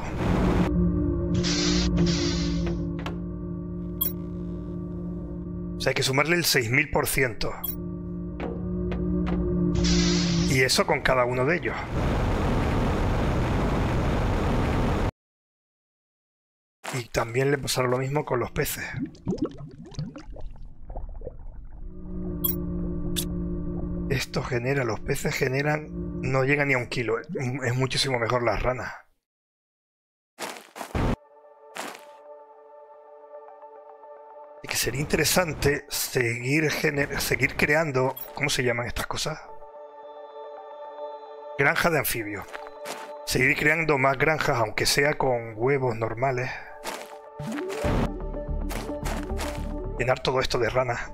O sea, hay que sumarle el seis mil por ciento. Y eso con cada uno de ellos. Y también le pasará lo mismo con los peces. Esto genera, los peces generan, no llegan ni a un kilo. Es muchísimo mejor las ranas. Y que sería interesante seguir, gener seguir creando, ¿cómo se llaman estas cosas? Granja de anfibios. Seguir creando más granjas, aunque sea con huevos normales. Llenar todo esto de ranas.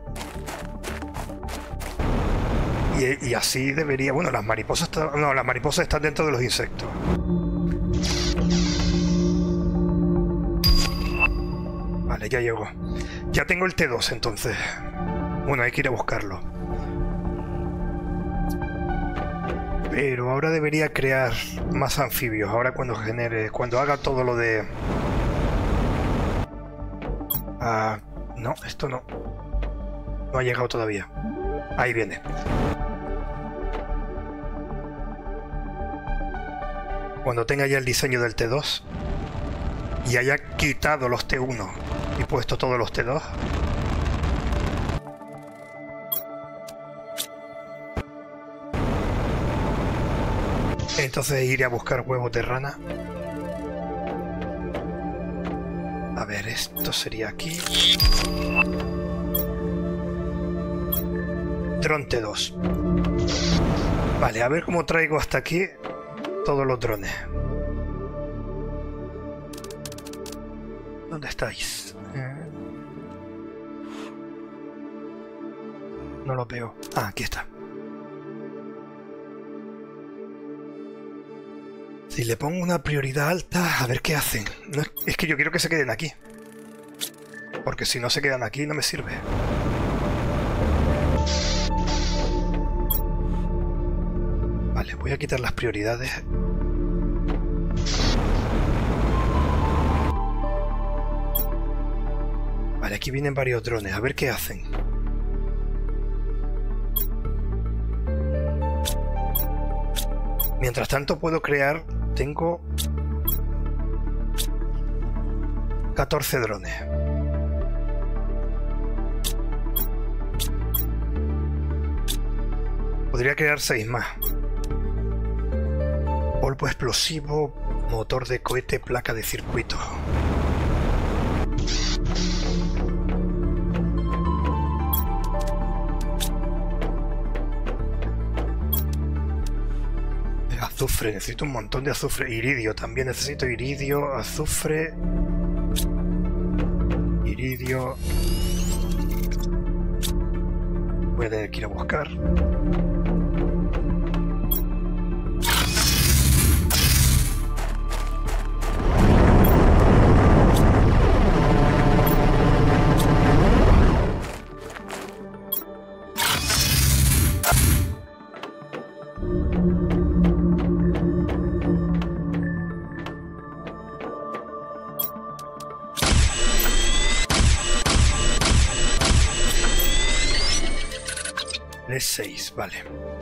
Y, y así debería... Bueno, las mariposas... No, las mariposas están dentro de los insectos. Vale, ya llegó. Ya tengo el T dos, entonces. Bueno, hay que ir a buscarlo. Pero ahora debería crear más anfibios. Ahora cuando genere... Cuando haga todo lo de... Ah, no, esto no. No ha llegado todavía. Ahí viene. Cuando tenga ya el diseño del T dos y haya quitado los T uno y puesto todos los T dos, entonces iré a buscar huevos de rana. A ver, esto sería aquí. Dron T dos. Vale, a ver cómo traigo hasta aquí todos los drones. ¿Dónde estáis? Eh... No los veo. Ah, aquí está. Si le pongo una prioridad alta, a ver qué hacen. No, es que yo quiero que se queden aquí. Porque si no se quedan aquí no me sirve. Vale, voy a quitar las prioridades. Vale, aquí vienen varios drones. A ver qué hacen. Mientras tanto puedo crear... Tengo... catorce drones. Podría crear seis más. Polvo explosivo, motor de cohete, placa de circuito. Azufre, necesito un montón de azufre. Iridio, también necesito iridio, azufre. Iridio. Voy a tener que ir a buscar. seis, vale.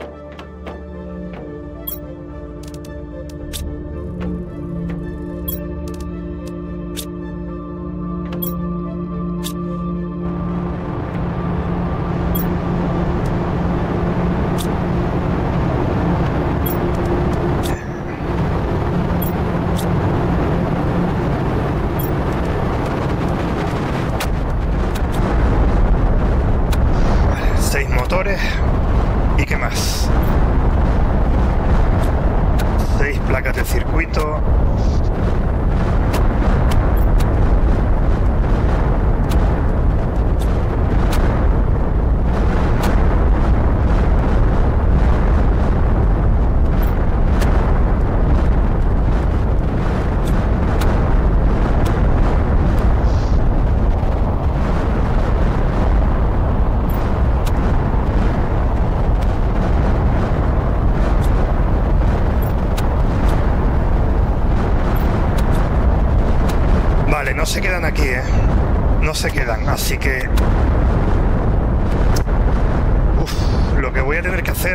¿Y qué más? Seis placas de circuito. no se quedan aquí, ¿eh? No se quedan, así que... Uf, lo que voy a tener que hacer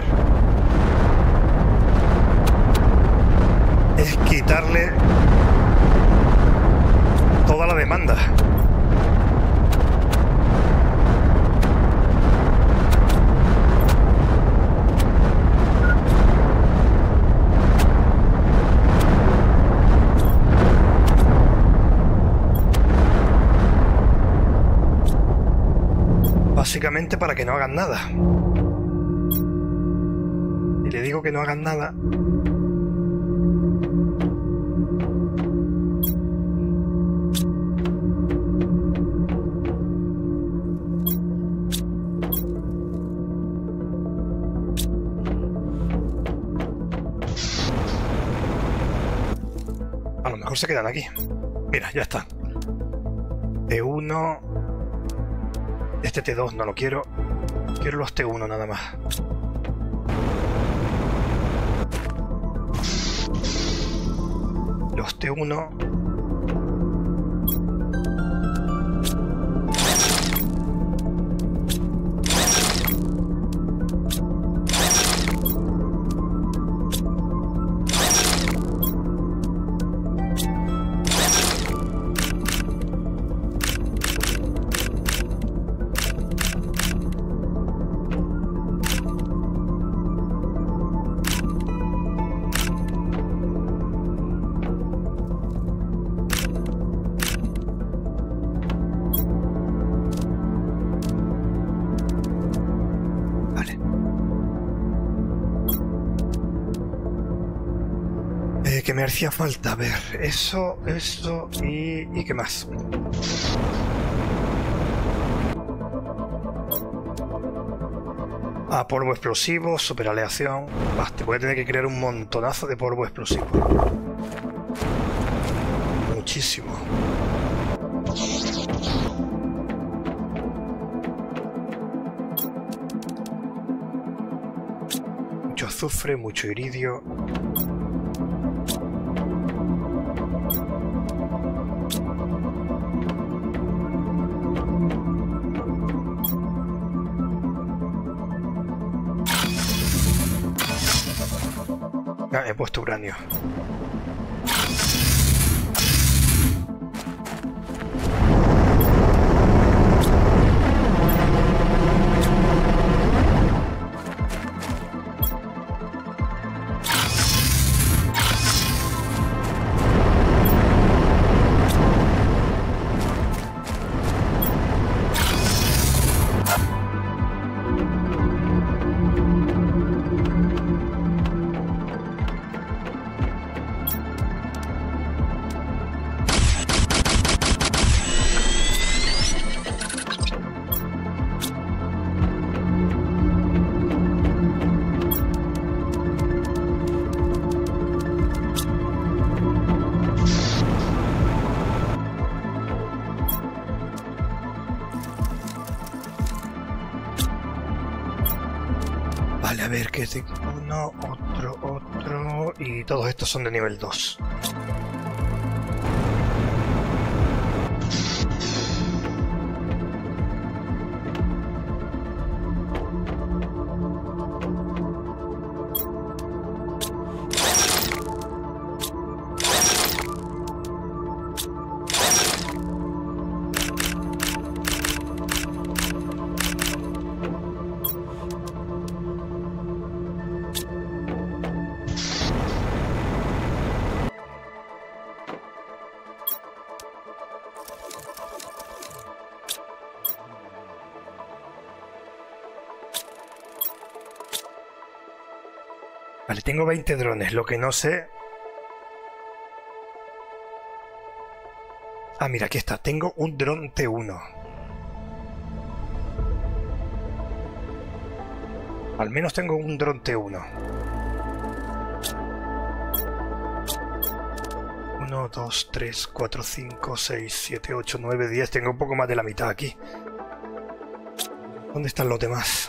es quitarle toda la demanda. Básicamente para que no hagan nada. Y le digo que no hagan nada. A lo mejor se quedan aquí. Mira, ya está. T uno. Este T dos no lo quiero. Quiero los T uno nada más. Los T uno. Que me hacía falta, a ver, eso, eso y... ¿y qué más? Ah, polvo explosivo, superaleación. Basta, voy a tener que crear un montonazo de polvo explosivo. Muchísimo. Mucho azufre, mucho iridio. He puesto uranio. Vale, a ver, que es de uno, otro, otro... Y todos estos son de nivel dos. Vale, tengo veinte drones, lo que no sé... Ah, mira, aquí está, tengo un dron T uno. Al menos tengo un dron T uno. uno, dos, tres, cuatro, cinco, seis, siete, ocho, nueve, diez. Tengo un poco más de la mitad aquí. ¿Dónde están los demás?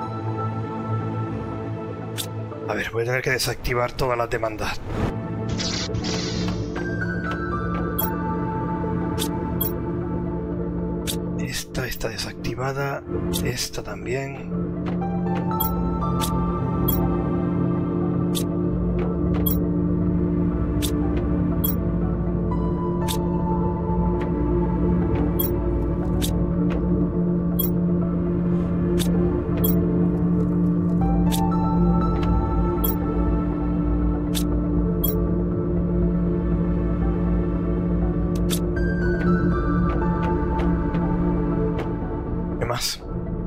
A ver, voy a tener que desactivar todas las demandas. Esta está desactivada. Esta también. Más.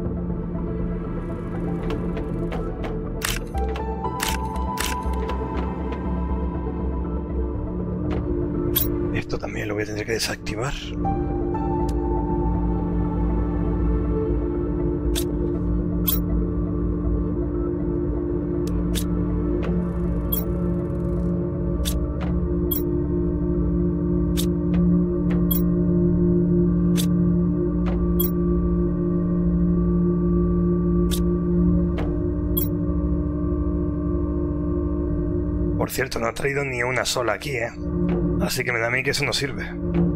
Esto también lo voy a tener que desactivar. Por cierto, no ha traído ni una sola aquí, ¿eh? Así que me da a mí que eso no sirve.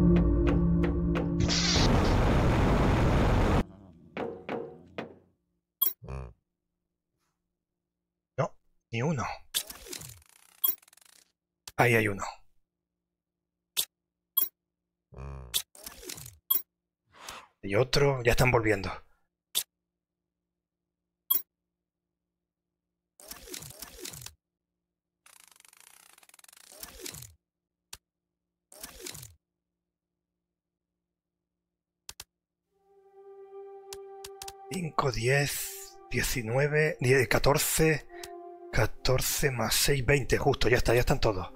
No, ni uno. Ahí hay uno. Y otro, ya están volviendo. cinco, diez, diecinueve, diez, catorce, catorce más seis, veinte, justo, ya está, ya están todos.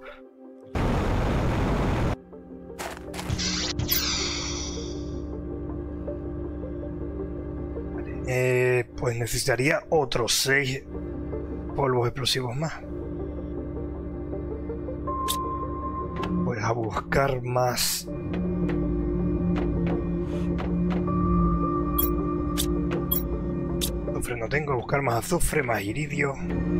Vale, eh, pues necesitaría otros seis polvos explosivos más. Pues a buscar más. Azufre no tengo, a buscar más azufre, más iridio.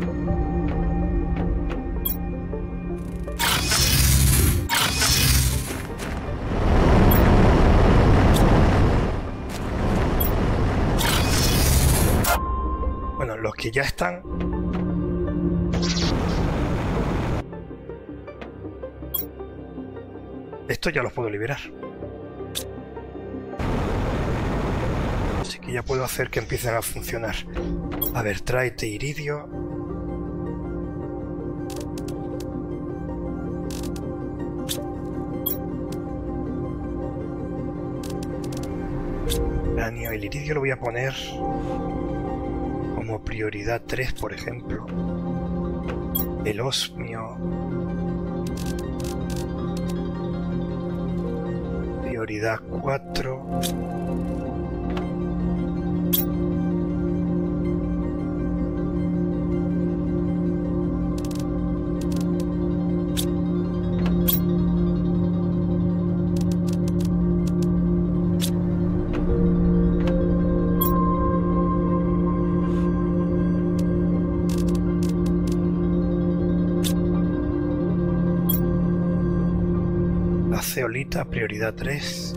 Bueno, los que ya están. Estos ya los puedo liberar. Así que ya puedo hacer que empiecen a funcionar. A ver, tráete iridio. Uranio, el iridio lo voy a poner como prioridad tres, por ejemplo. El osmio. Prioridad cuatro. Ceolita, prioridad tres.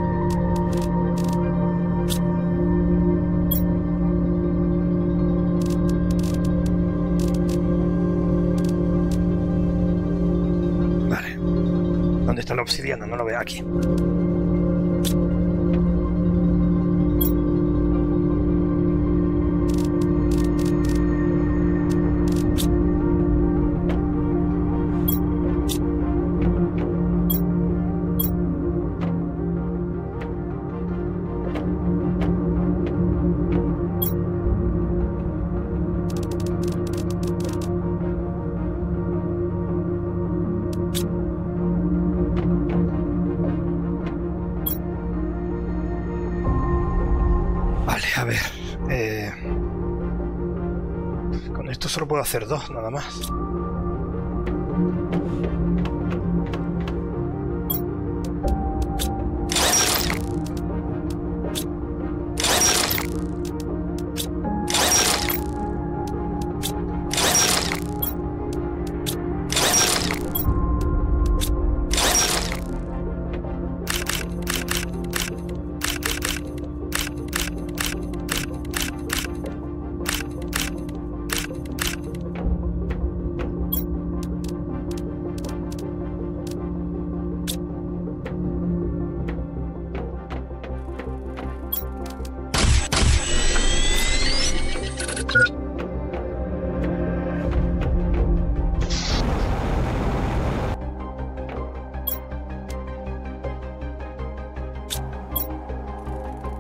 Vale. ¿Dónde está la obsidiana? No lo veo aquí. A ver, eh, con esto solo puedo hacer dos, nada más.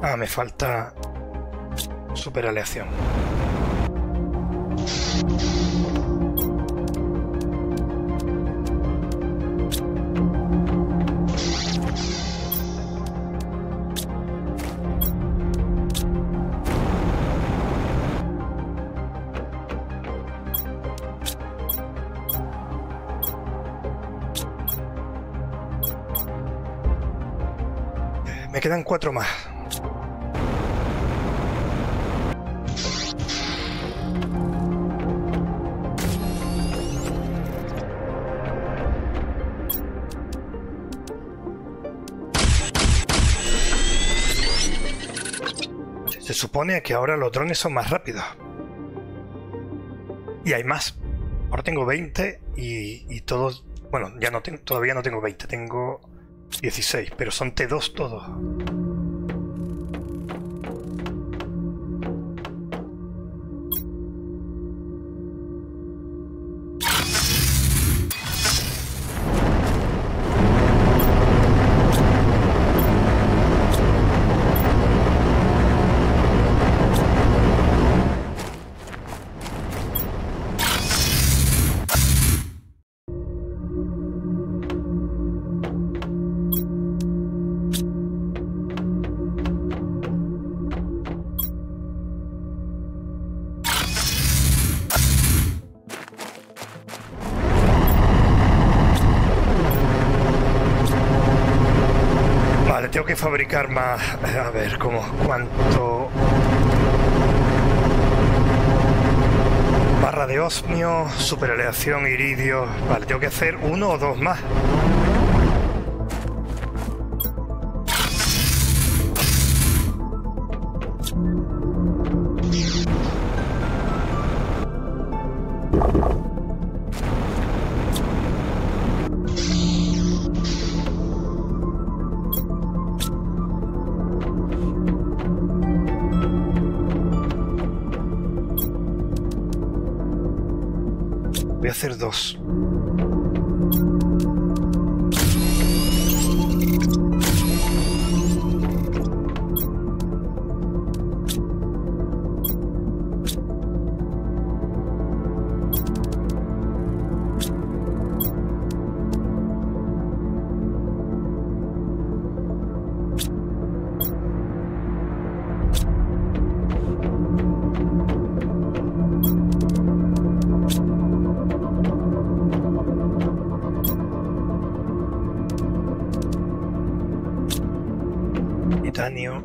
Ah, me falta super aleación. Me quedan cuatro más. Se supone que ahora los drones son más rápidos. Y hay más. Ahora tengo veinte y, y todos... Bueno, ya no tengo, todavía no tengo veinte, tengo dieciséis, pero son T dos todos. Vale, tengo que fabricar más. A ver, ¿cómo? ¿Cuánto? Barra de osmio, superaleación, iridio. Vale, tengo que hacer uno o dos más. Voy a hacer dos. Titanio.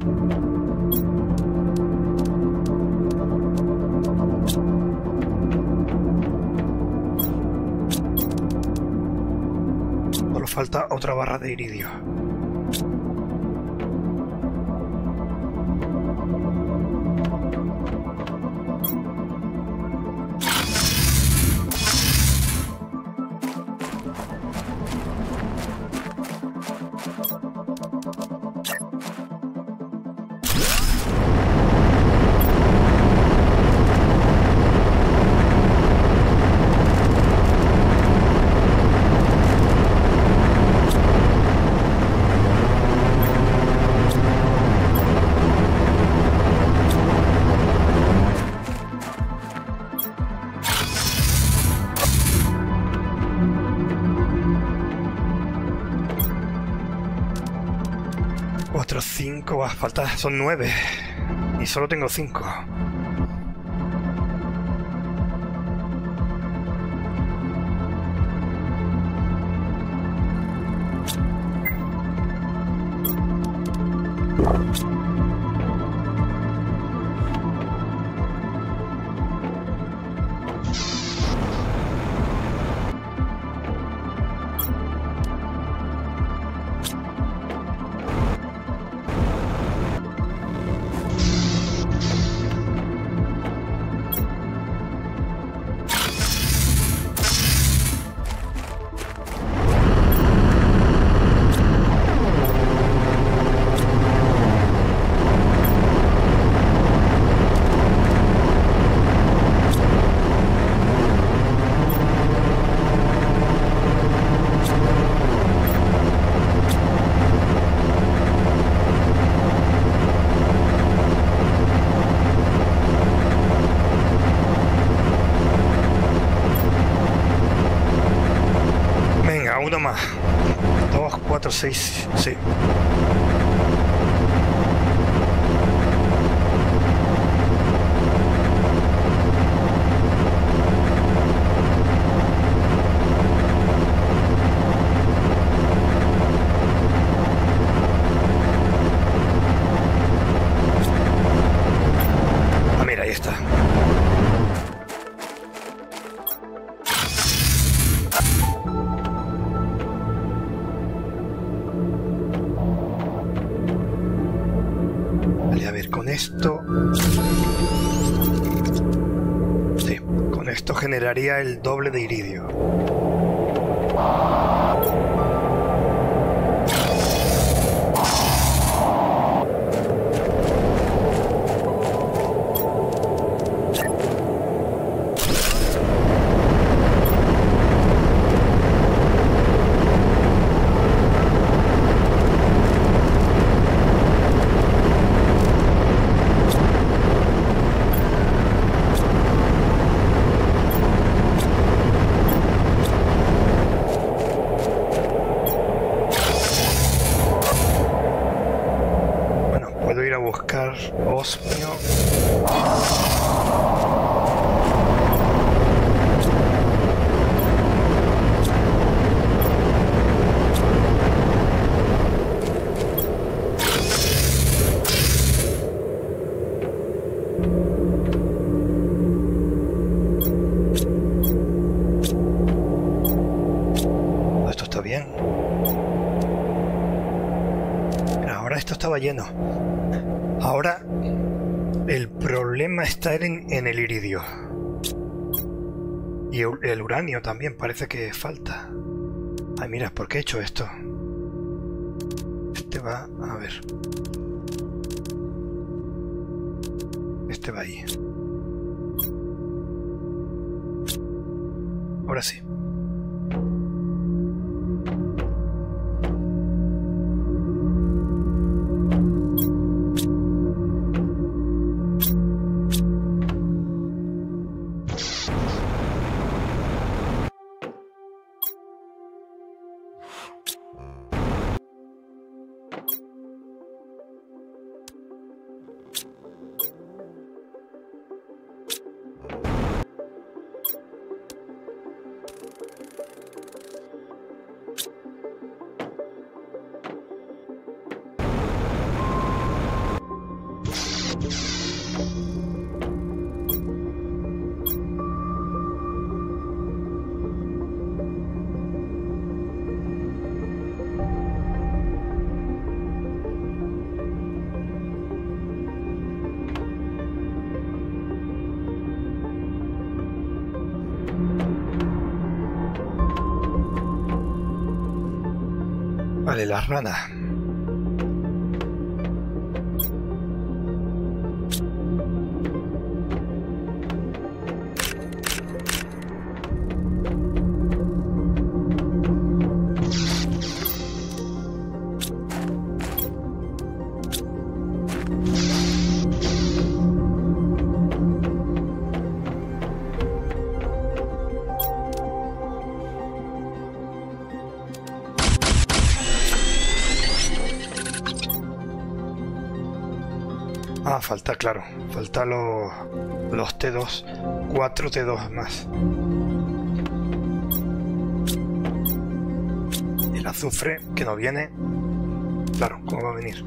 Solo falta otra barra de iridio. cuatro, cinco, va, falta, son nueve. Y solo tengo cinco. uno más. Dos, cuatro, seis, sí. Ah, mira, ahí está. Vale, a ver, con esto... Sí, con esto generaría el doble de iridio. Buscar osmio. Esto está bien. Ahora esto estaba lleno. Ahora el problema está en, en el iridio. Y el uranio también parece que falta. Ay, mira, ¿por qué he hecho esto? Este va... a ver. Este va ahí. Ahora sí. Vale, las ranas. Ah, falta, claro, falta los, los T dos, cuatro T dos más. El azufre, que no viene. Claro, ¿cómo va a venir?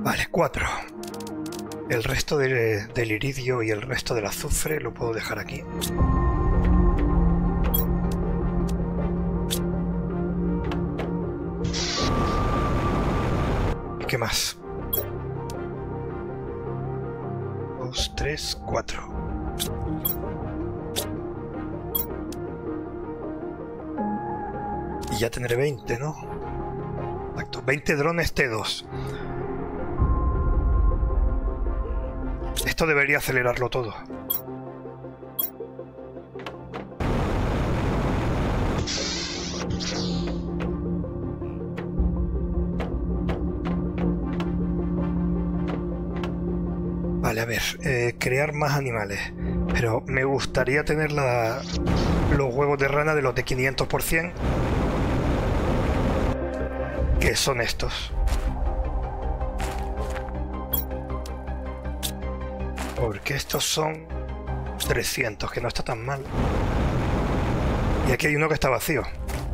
Vale, cuatro. El resto de, del iridio y el resto del azufre lo puedo dejar aquí. ¿Y qué más? Dos, tres, cuatro. Y ya tendré veinte, ¿no? Exacto, veinte drones T dos. Esto debería acelerarlo todo. Vale, a ver, eh, crear más animales. Pero me gustaría tener la, los huevos de rana de los de quinientos por ciento. Que son estos. Porque estos son trescientos, que no está tan mal. Y aquí hay uno que está vacío.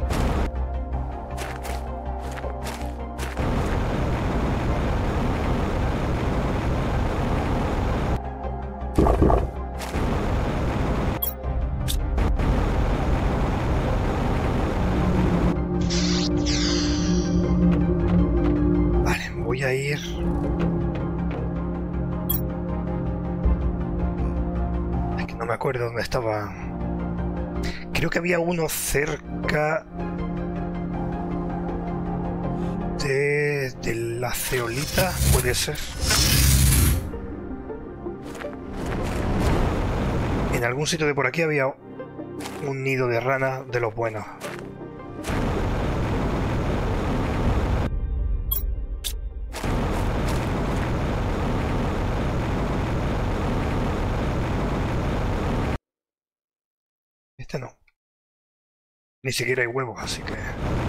Vale, voy a ir... No me acuerdo dónde estaba. Creo que había uno cerca de, de la ceolita, puede ser. En algún sitio de por aquí había un nido de rana de los buenos. Este no. Ni siquiera hay huevos, así que...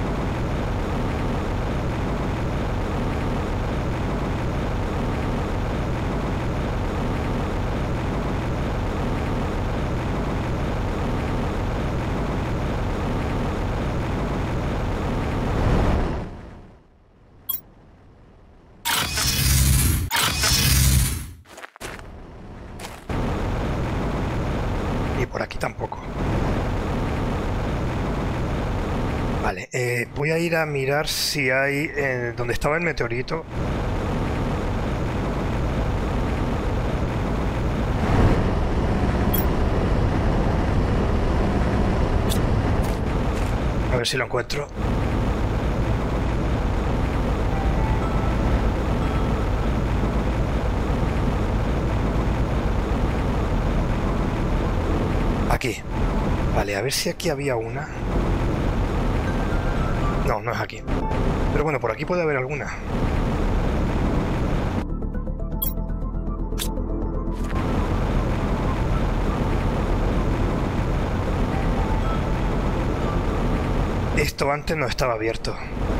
Y por aquí tampoco. Vale, eh, voy a ir a mirar si hay... Eh, donde estaba el meteorito. A ver si lo encuentro. Aquí. Vale, a ver si aquí había una. No, no es aquí. Pero bueno, por aquí puede haber alguna. Esto antes no estaba abierto.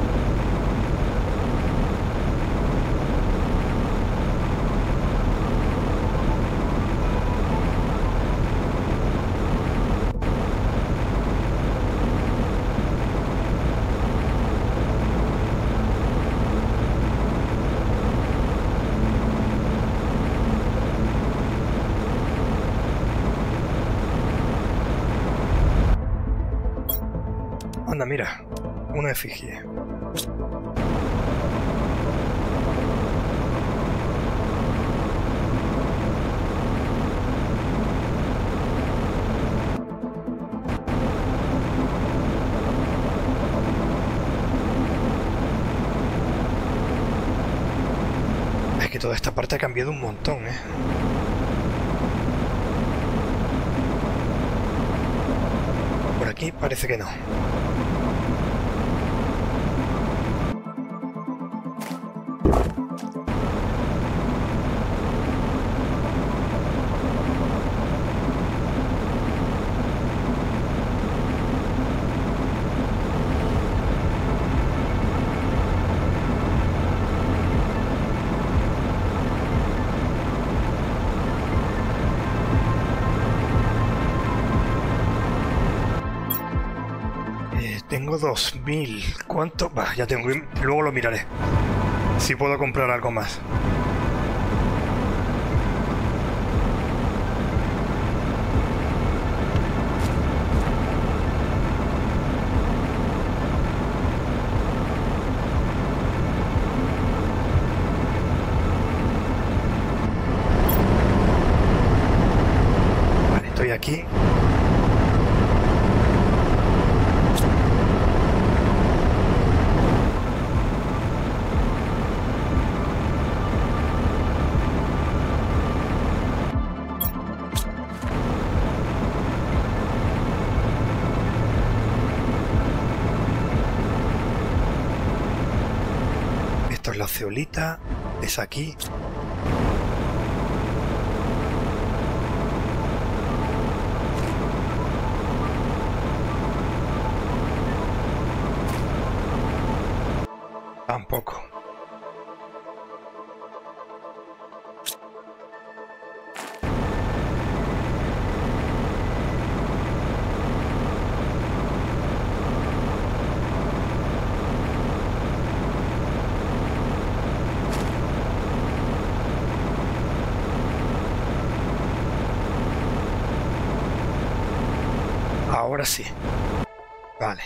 Anda, mira, una efigie. Es que toda esta parte ha cambiado un montón, ¿eh? Por aquí parece que no. Tengo dos mil. ¿Cuánto? Bah, ya tengo. Luego lo miraré. si puedo comprar algo más. Vale, estoy aquí. Esto es la ceolita, es aquí. Tampoco. Ahora sí. Vale.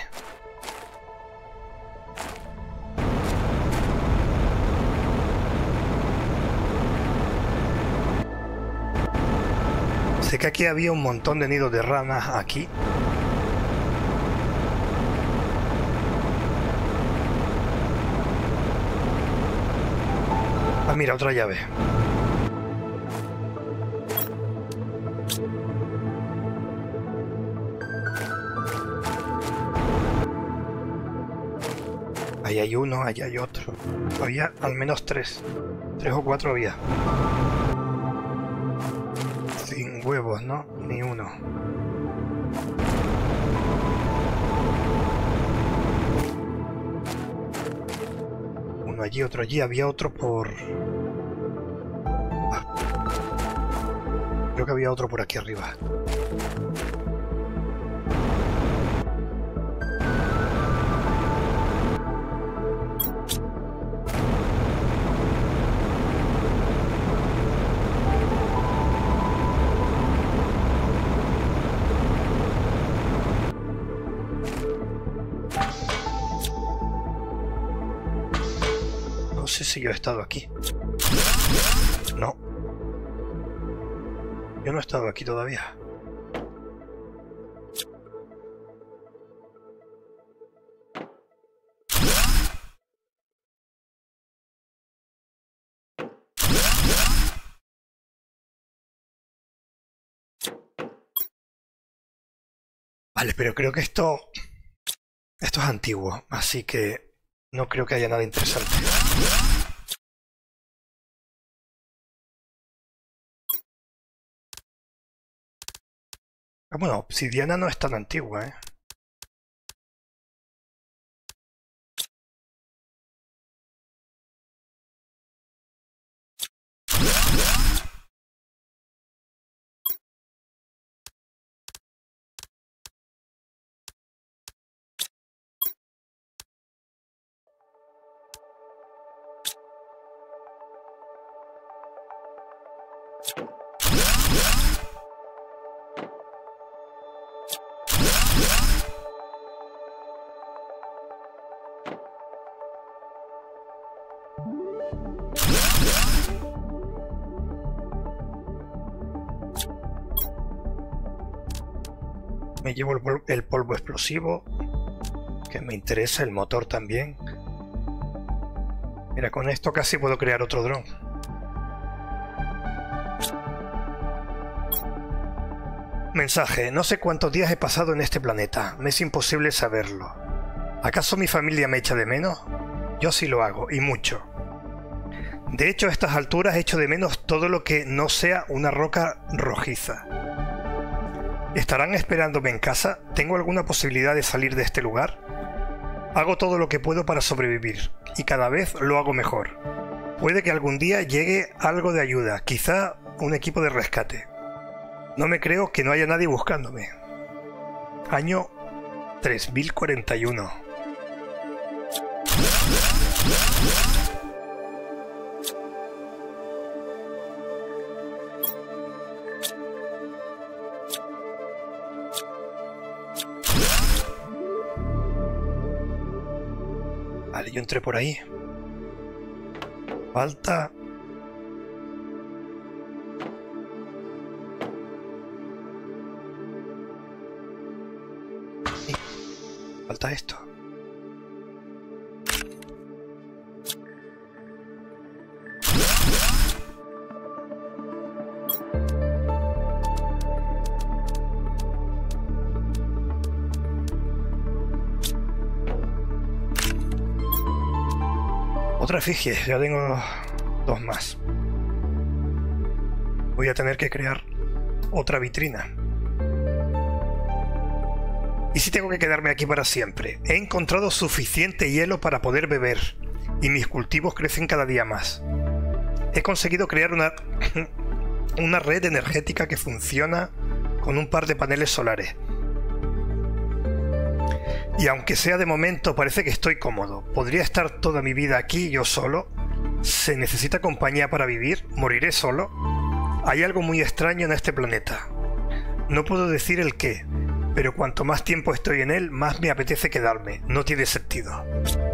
Sé que aquí había un montón de nidos de ranas aquí. Ah, mira, otra llave. Ahí hay uno, ahí hay otro. Había al menos tres. Tres o cuatro había. Sin huevos, ¿no? Ni uno. Uno allí, otro allí. Había otro por... Ah. Creo que había otro por aquí arriba. No sé si yo he estado aquí. No. Yo no he estado aquí todavía. Vale, pero creo que esto... Esto es antiguo, así que no creo que haya nada interesante. Ah, bueno, obsidiana no es tan antigua, ¿eh? Me llevo el, pol el polvo explosivo, que me interesa, el motor también. Mira, con esto casi puedo crear otro dron. Mensaje: no sé cuántos días he pasado en este planeta. Me es imposible saberlo. ¿Acaso mi familia me echa de menos? Yo sí lo hago, y mucho. De hecho, a estas alturas echo de menos todo lo que no sea una roca rojiza. ¿Estarán esperándome en casa? ¿Tengo alguna posibilidad de salir de este lugar? Hago todo lo que puedo para sobrevivir, y cada vez lo hago mejor. Puede que algún día llegue algo de ayuda, quizá un equipo de rescate. No me creo que no haya nadie buscándome. Año tres mil cuarenta y uno. Vale, yo entré por ahí. Falta... Sí, falta esto. Otra efigie, ya tengo dos más. Voy a tener que crear otra vitrina. ¿Y si tengo que quedarme aquí para siempre? He encontrado suficiente hielo para poder beber y mis cultivos crecen cada día más. He conseguido crear una, una red energética que funciona con un par de paneles solares. Y aunque sea de momento, parece que estoy cómodo. ¿Podría estar toda mi vida aquí yo solo? ¿Se necesita compañía para vivir? ¿Moriré solo? Hay algo muy extraño en este planeta. No puedo decir el qué, pero cuanto más tiempo estoy en él, más me apetece quedarme. No tiene sentido.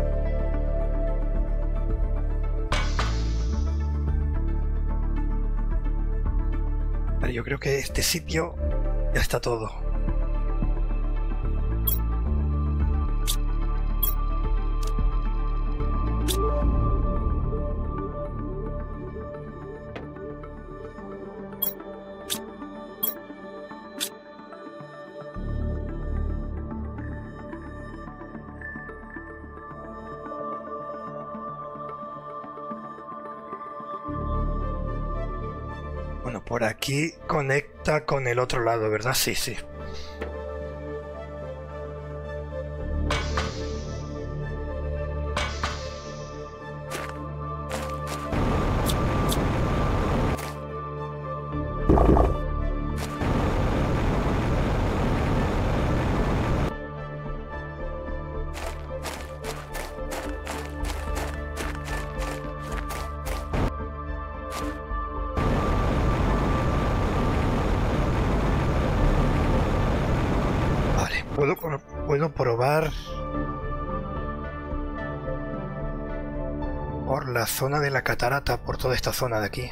Vale, yo creo que este sitio ya está todo. Bueno, por aquí conecta con el otro lado, ¿verdad? Sí, sí. Puedo, puedo probar por la zona de la catarata, por toda esta zona de aquí.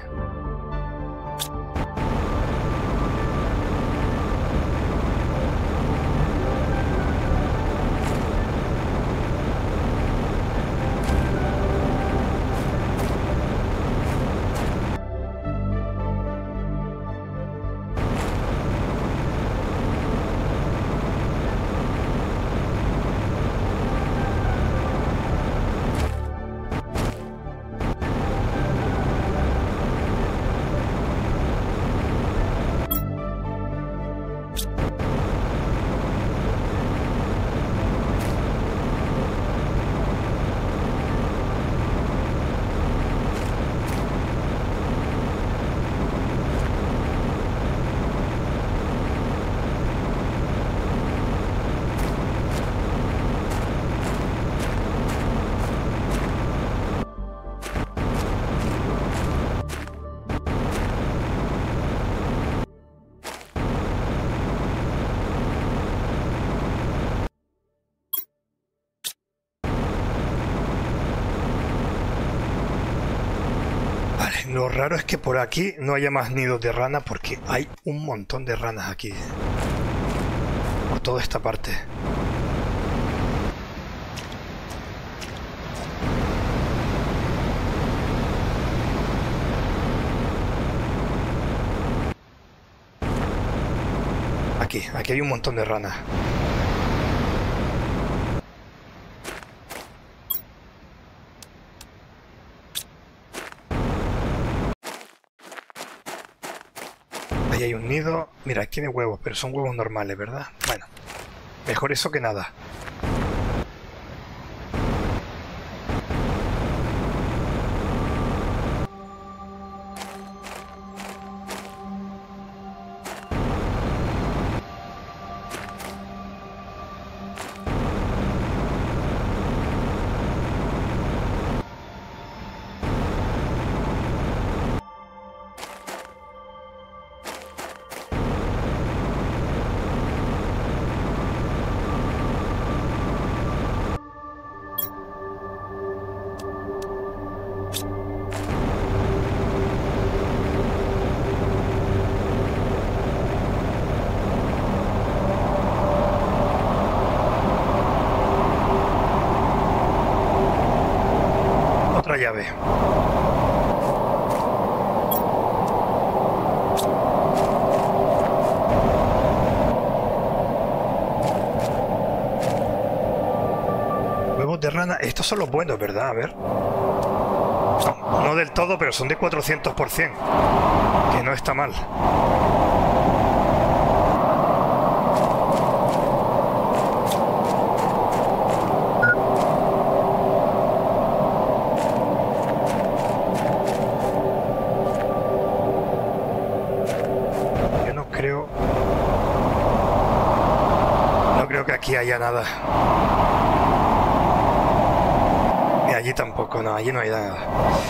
Lo raro es que por aquí no haya más nidos de rana porque hay un montón de ranas aquí. Por toda esta parte. Aquí, aquí hay un montón de ranas. Ahí hay un nido. Mira, aquí tiene huevos, pero son huevos normales, ¿verdad? Bueno, mejor eso que nada. otra llave. Huevos de rana. Estos son los buenos, ¿verdad? A ver. No, no del todo, pero son de cuatrocientos por cien. Que no está mal. Yo no creo... No creo que aquí haya nada. Y allí tampoco, no, allí no hay nada.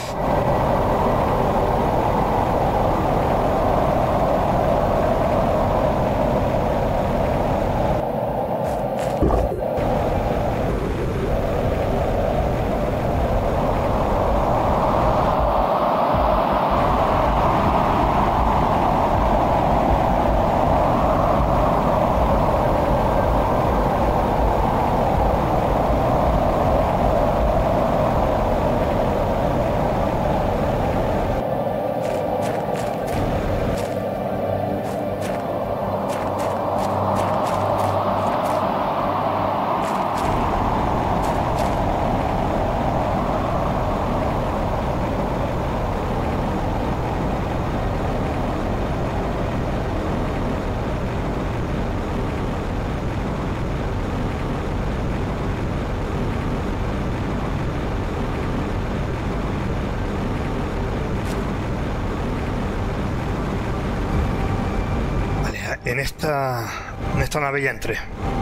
En esta, en esta nave ya entré.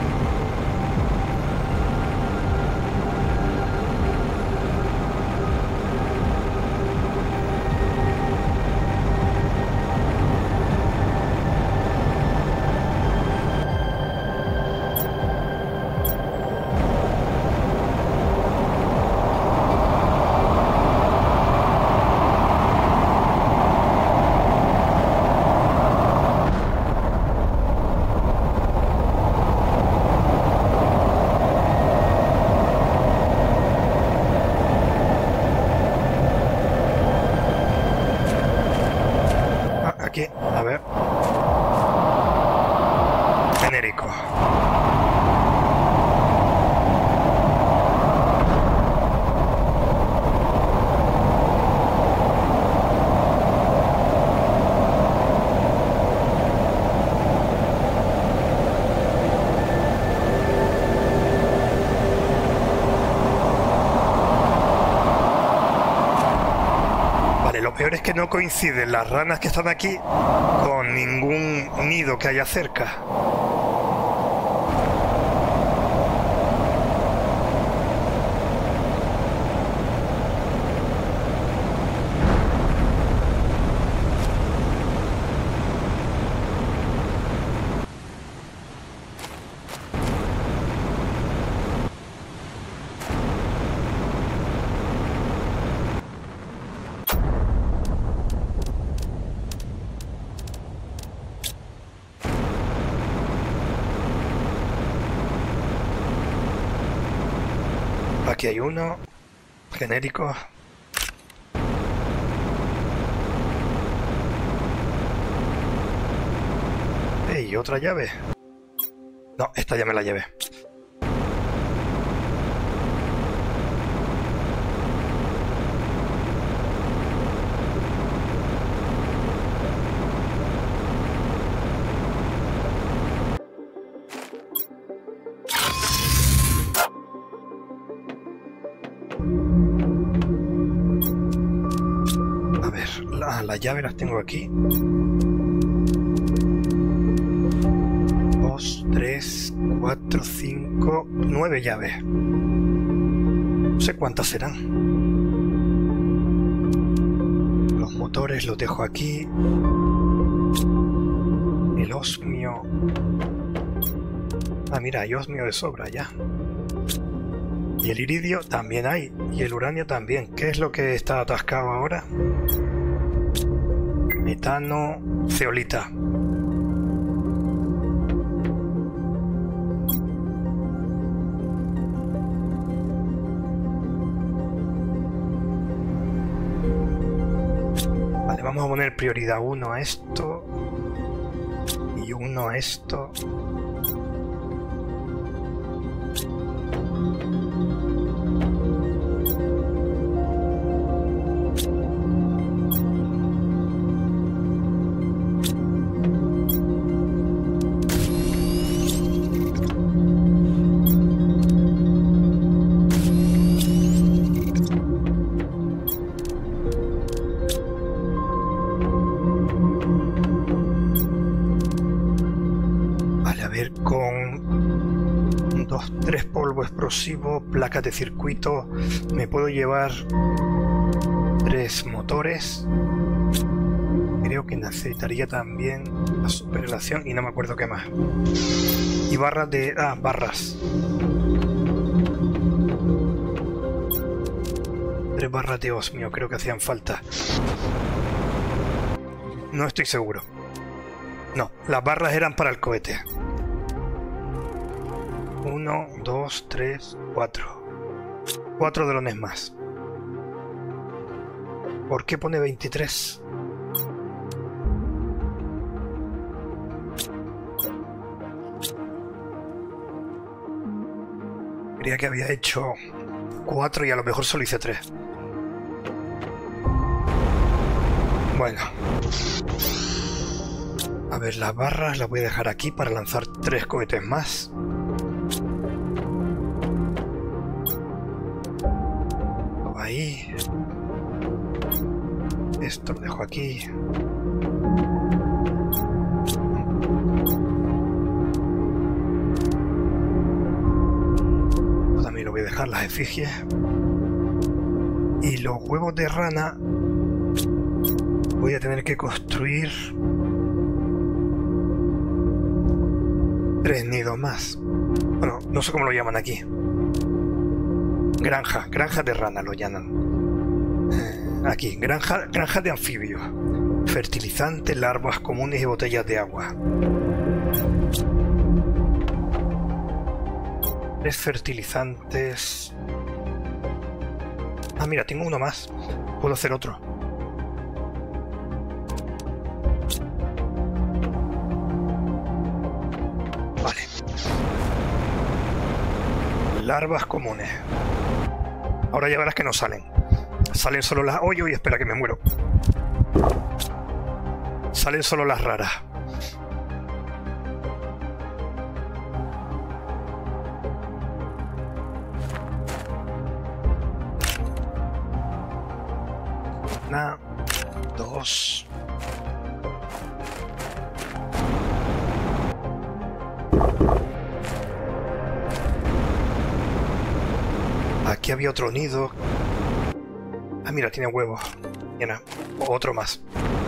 Aquí, a ver. Genérico. Lo peor es que no coinciden las ranas que están aquí con ningún nido que haya cerca. Aquí hay uno, genérico. ¿Y otra llave? No, esta ya me la llevé. A ver, la, las llaves las tengo aquí. Dos, tres, cuatro, cinco, nueve llaves. No sé cuántas serán. Los motores los dejo aquí. El osmio. Ah, mira, hay osmio de sobra ya. Y el iridio también hay. Y el uranio también. ¿Qué es lo que está atascado ahora? Metano, zeolita. Vamos a poner prioridad uno a esto y uno a esto. Explosivo, placas de circuito, me puedo llevar tres motores. Creo que necesitaría también la superrelación y no me acuerdo qué más. Y barras de... ah, barras. Tres barras de osmio, creo que hacían falta. No estoy seguro. No, las barras eran para el cohete. Uno, dos, tres, cuatro. Cuatro drones más. ¿Por qué pone veintitrés? Creía que había hecho cuatro y a lo mejor solo hice tres. Bueno. A ver, las barras las voy a dejar aquí para lanzar tres cohetes más. Ahí. Esto lo dejo aquí. También lo voy a dejar, las efigies. Y los huevos de rana voy a tener que construir tres nidos más. Bueno, no sé cómo lo llaman aquí. Granja, granja de rana lo llaman. Eh, aquí, granja, granja de anfibios. Fertilizantes, larvas comunes y botellas de agua. Tres fertilizantes. Ah, mira, tengo uno más. Puedo hacer otro. Vale. Larvas comunes. Ahora ya verás que no salen. Salen solo las... ¡Oye, oye! Espera que me muero. Salen solo las raras. Una, dos... Aquí había otro nido. Ah, mira, tiene huevos. Mira, otro más.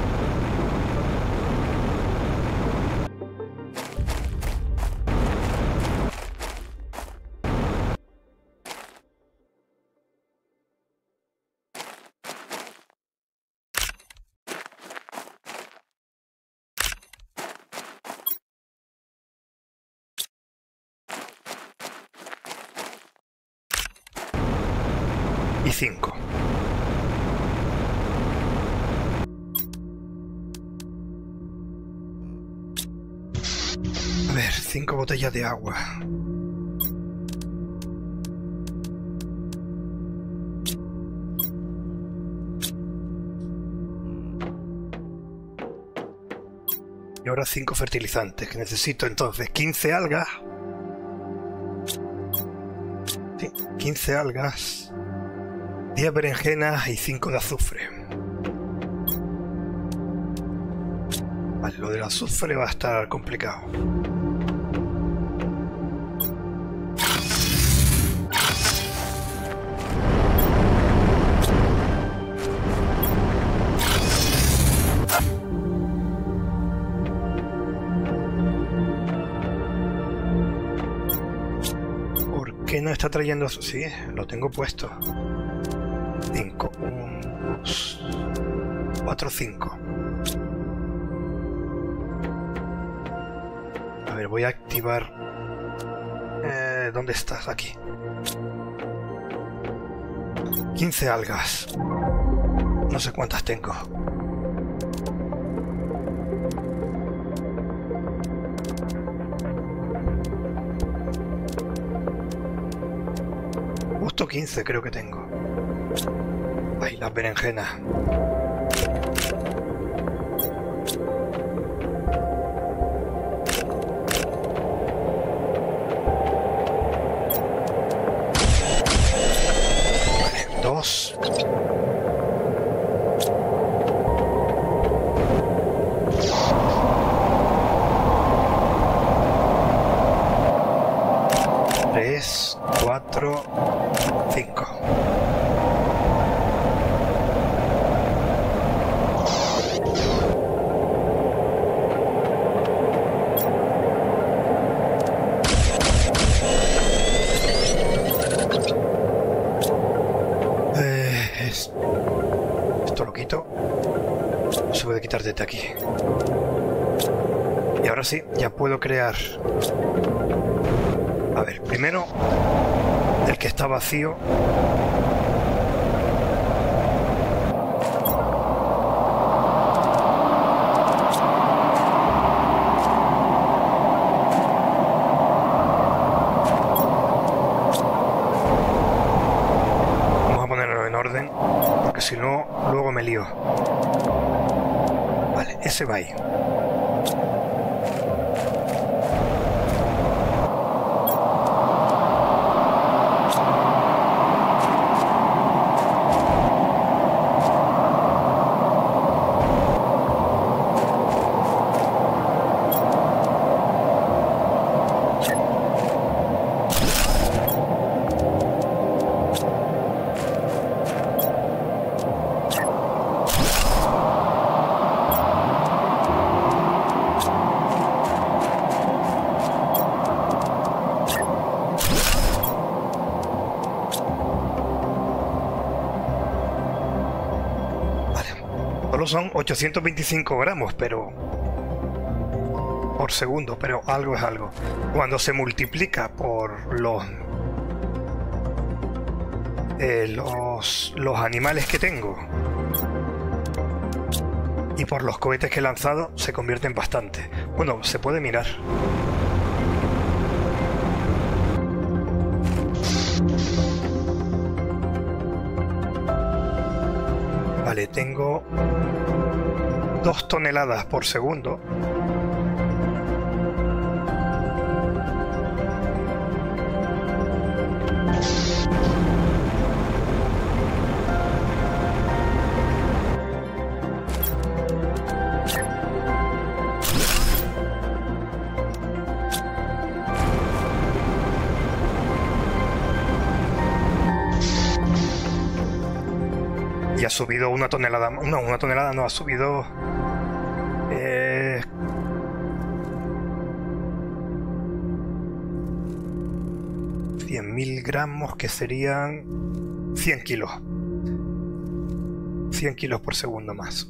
Y cinco. A ver, cinco botellas de agua. Y ahora cinco fertilizantes, que necesito entonces quince algas. Sí, quince algas. diez berenjenas y cinco de azufre. Vale, lo del azufre va a estar complicado. ¿Por qué no está trayendo? Sí, lo tengo puesto. cinco, uno, dos, cuatro, cinco. A ver, voy a activar... Eh, ¿dónde estás? Aquí. quince algas. No sé cuántas tengo. Justo quince creo que tengo. Ay, las berenjenas. Vale, dos. Tres, cuatro, cinco. Eh, es... Esto lo quito. Se puede quitar desde aquí. Y ahora sí, ya puedo crear. A ver, primero el que está vacío. Vamos a ponerlo en orden, porque si no, luego me lío. Vale, ese va ahí. Son ochocientos veinticinco gramos, pero por segundo, pero algo es algo. Cuando se multiplica por los eh, los, los animales que tengo y por los cohetes que he lanzado, se convierte en bastante. Bueno, se puede mirar. Vale, tengo dos toneladas por segundo. Y ha subido una tonelada. No, una tonelada no, ha subido eh, cien mil gramos, que serían cien kilos. cien kilos por segundo más.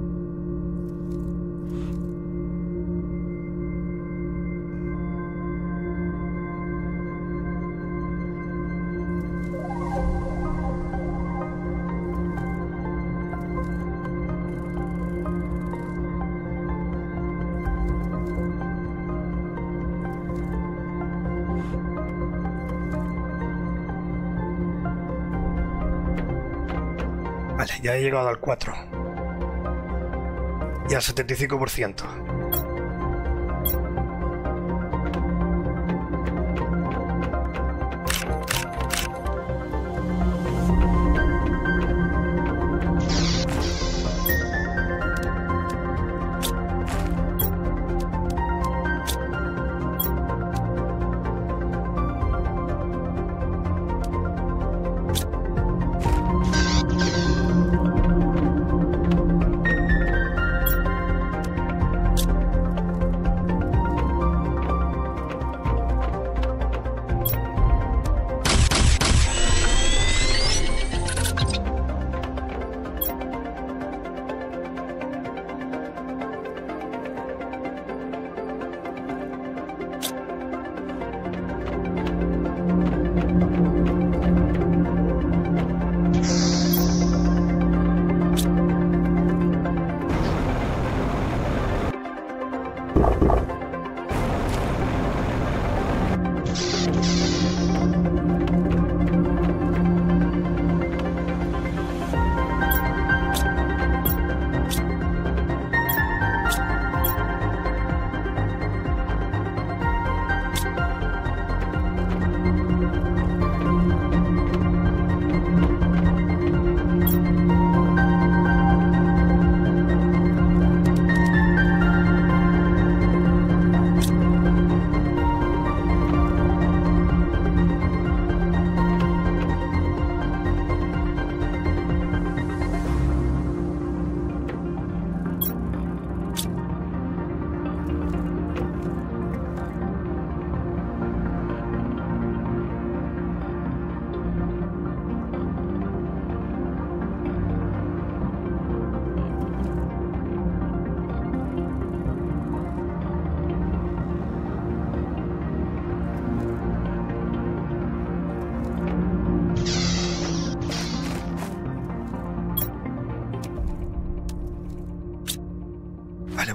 Vale, ya he llegado al cuatro y al setenta y cinco por ciento.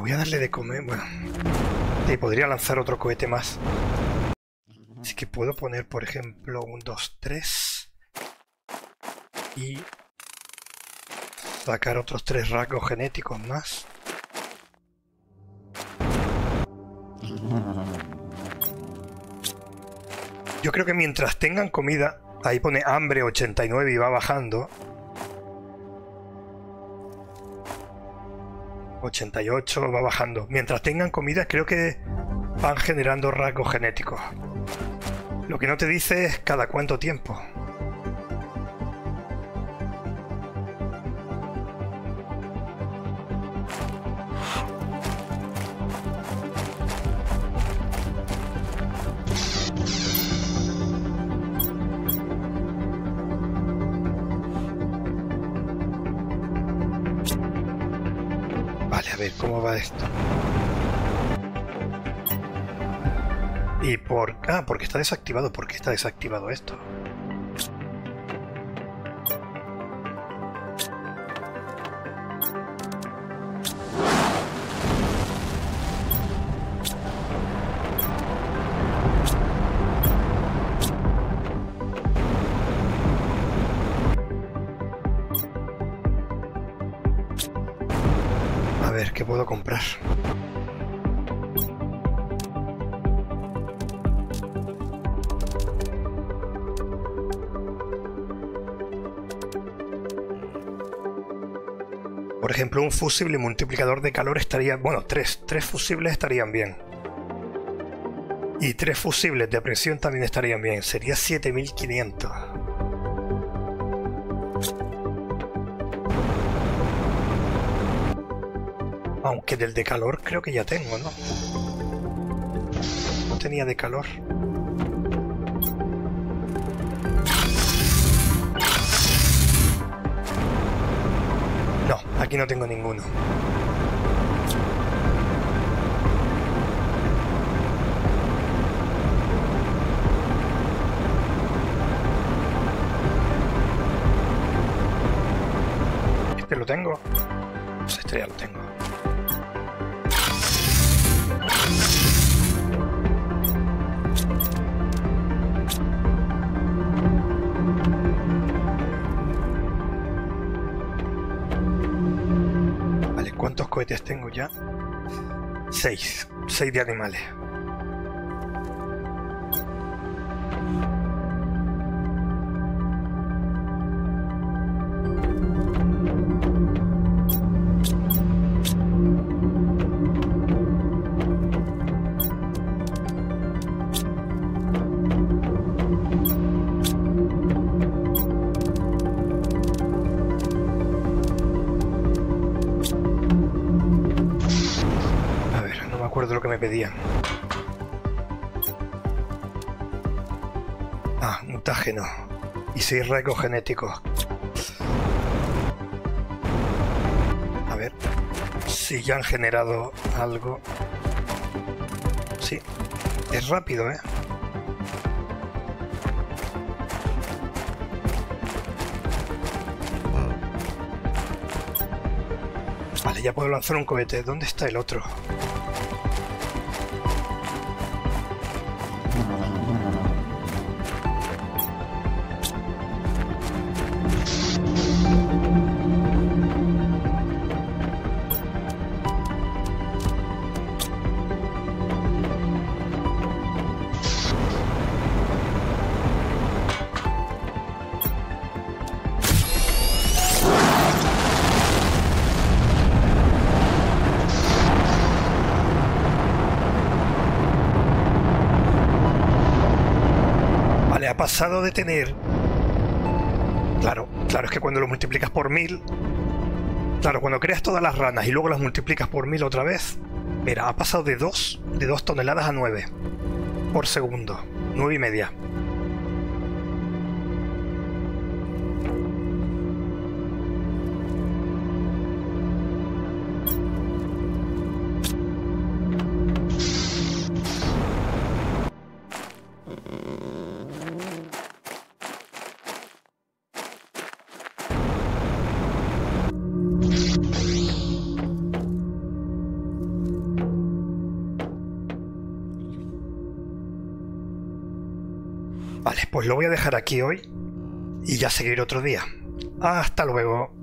voy a darle de comer. Bueno, y podría lanzar otro cohete más. Así que puedo poner, por ejemplo, un dos, tres. Y sacar otros tres rasgos genéticos más. Yo creo que mientras tengan comida, ahí pone hambre ochenta y nueve y va bajando. ochenta y ocho va bajando. Mientras tengan comida, creo que van generando rasgos genéticos. Lo que no te dice es cada cuánto tiempo. Vale, a ver cómo va esto. Y por... Ah, porque está desactivado. ¿Por qué está desactivado esto? A ver, ¿qué puedo comprar? Por ejemplo, un fusible multiplicador de calor estaría... Bueno, tres. Tres fusibles estarían bien. Y tres fusibles de presión también estarían bien. Sería siete mil quinientos. Aunque del de calor creo que ya tengo, ¿no? No tenía de calor. No, aquí no tengo ninguno. Este lo tengo. Pues este ya lo tengo. ¿Cuántos cohetes tengo ya? Seis. Seis de animales. Lo que me pedían. Ah, mutágeno y seis rasgos genéticos. A ver si ya han generado algo. Sí, es rápido, ¿eh? Vale, ya puedo lanzar un cohete. ¿Dónde está el otro? Ha pasado de tener... Claro, claro, es que cuando lo multiplicas por mil... Claro, cuando creas todas las ranas y luego las multiplicas por mil otra vez... Mira, ha pasado de dos, de dos toneladas a nueve por segundo. Nueve y media. Vale, pues lo voy a dejar aquí hoy y ya seguir otro día. Hasta luego.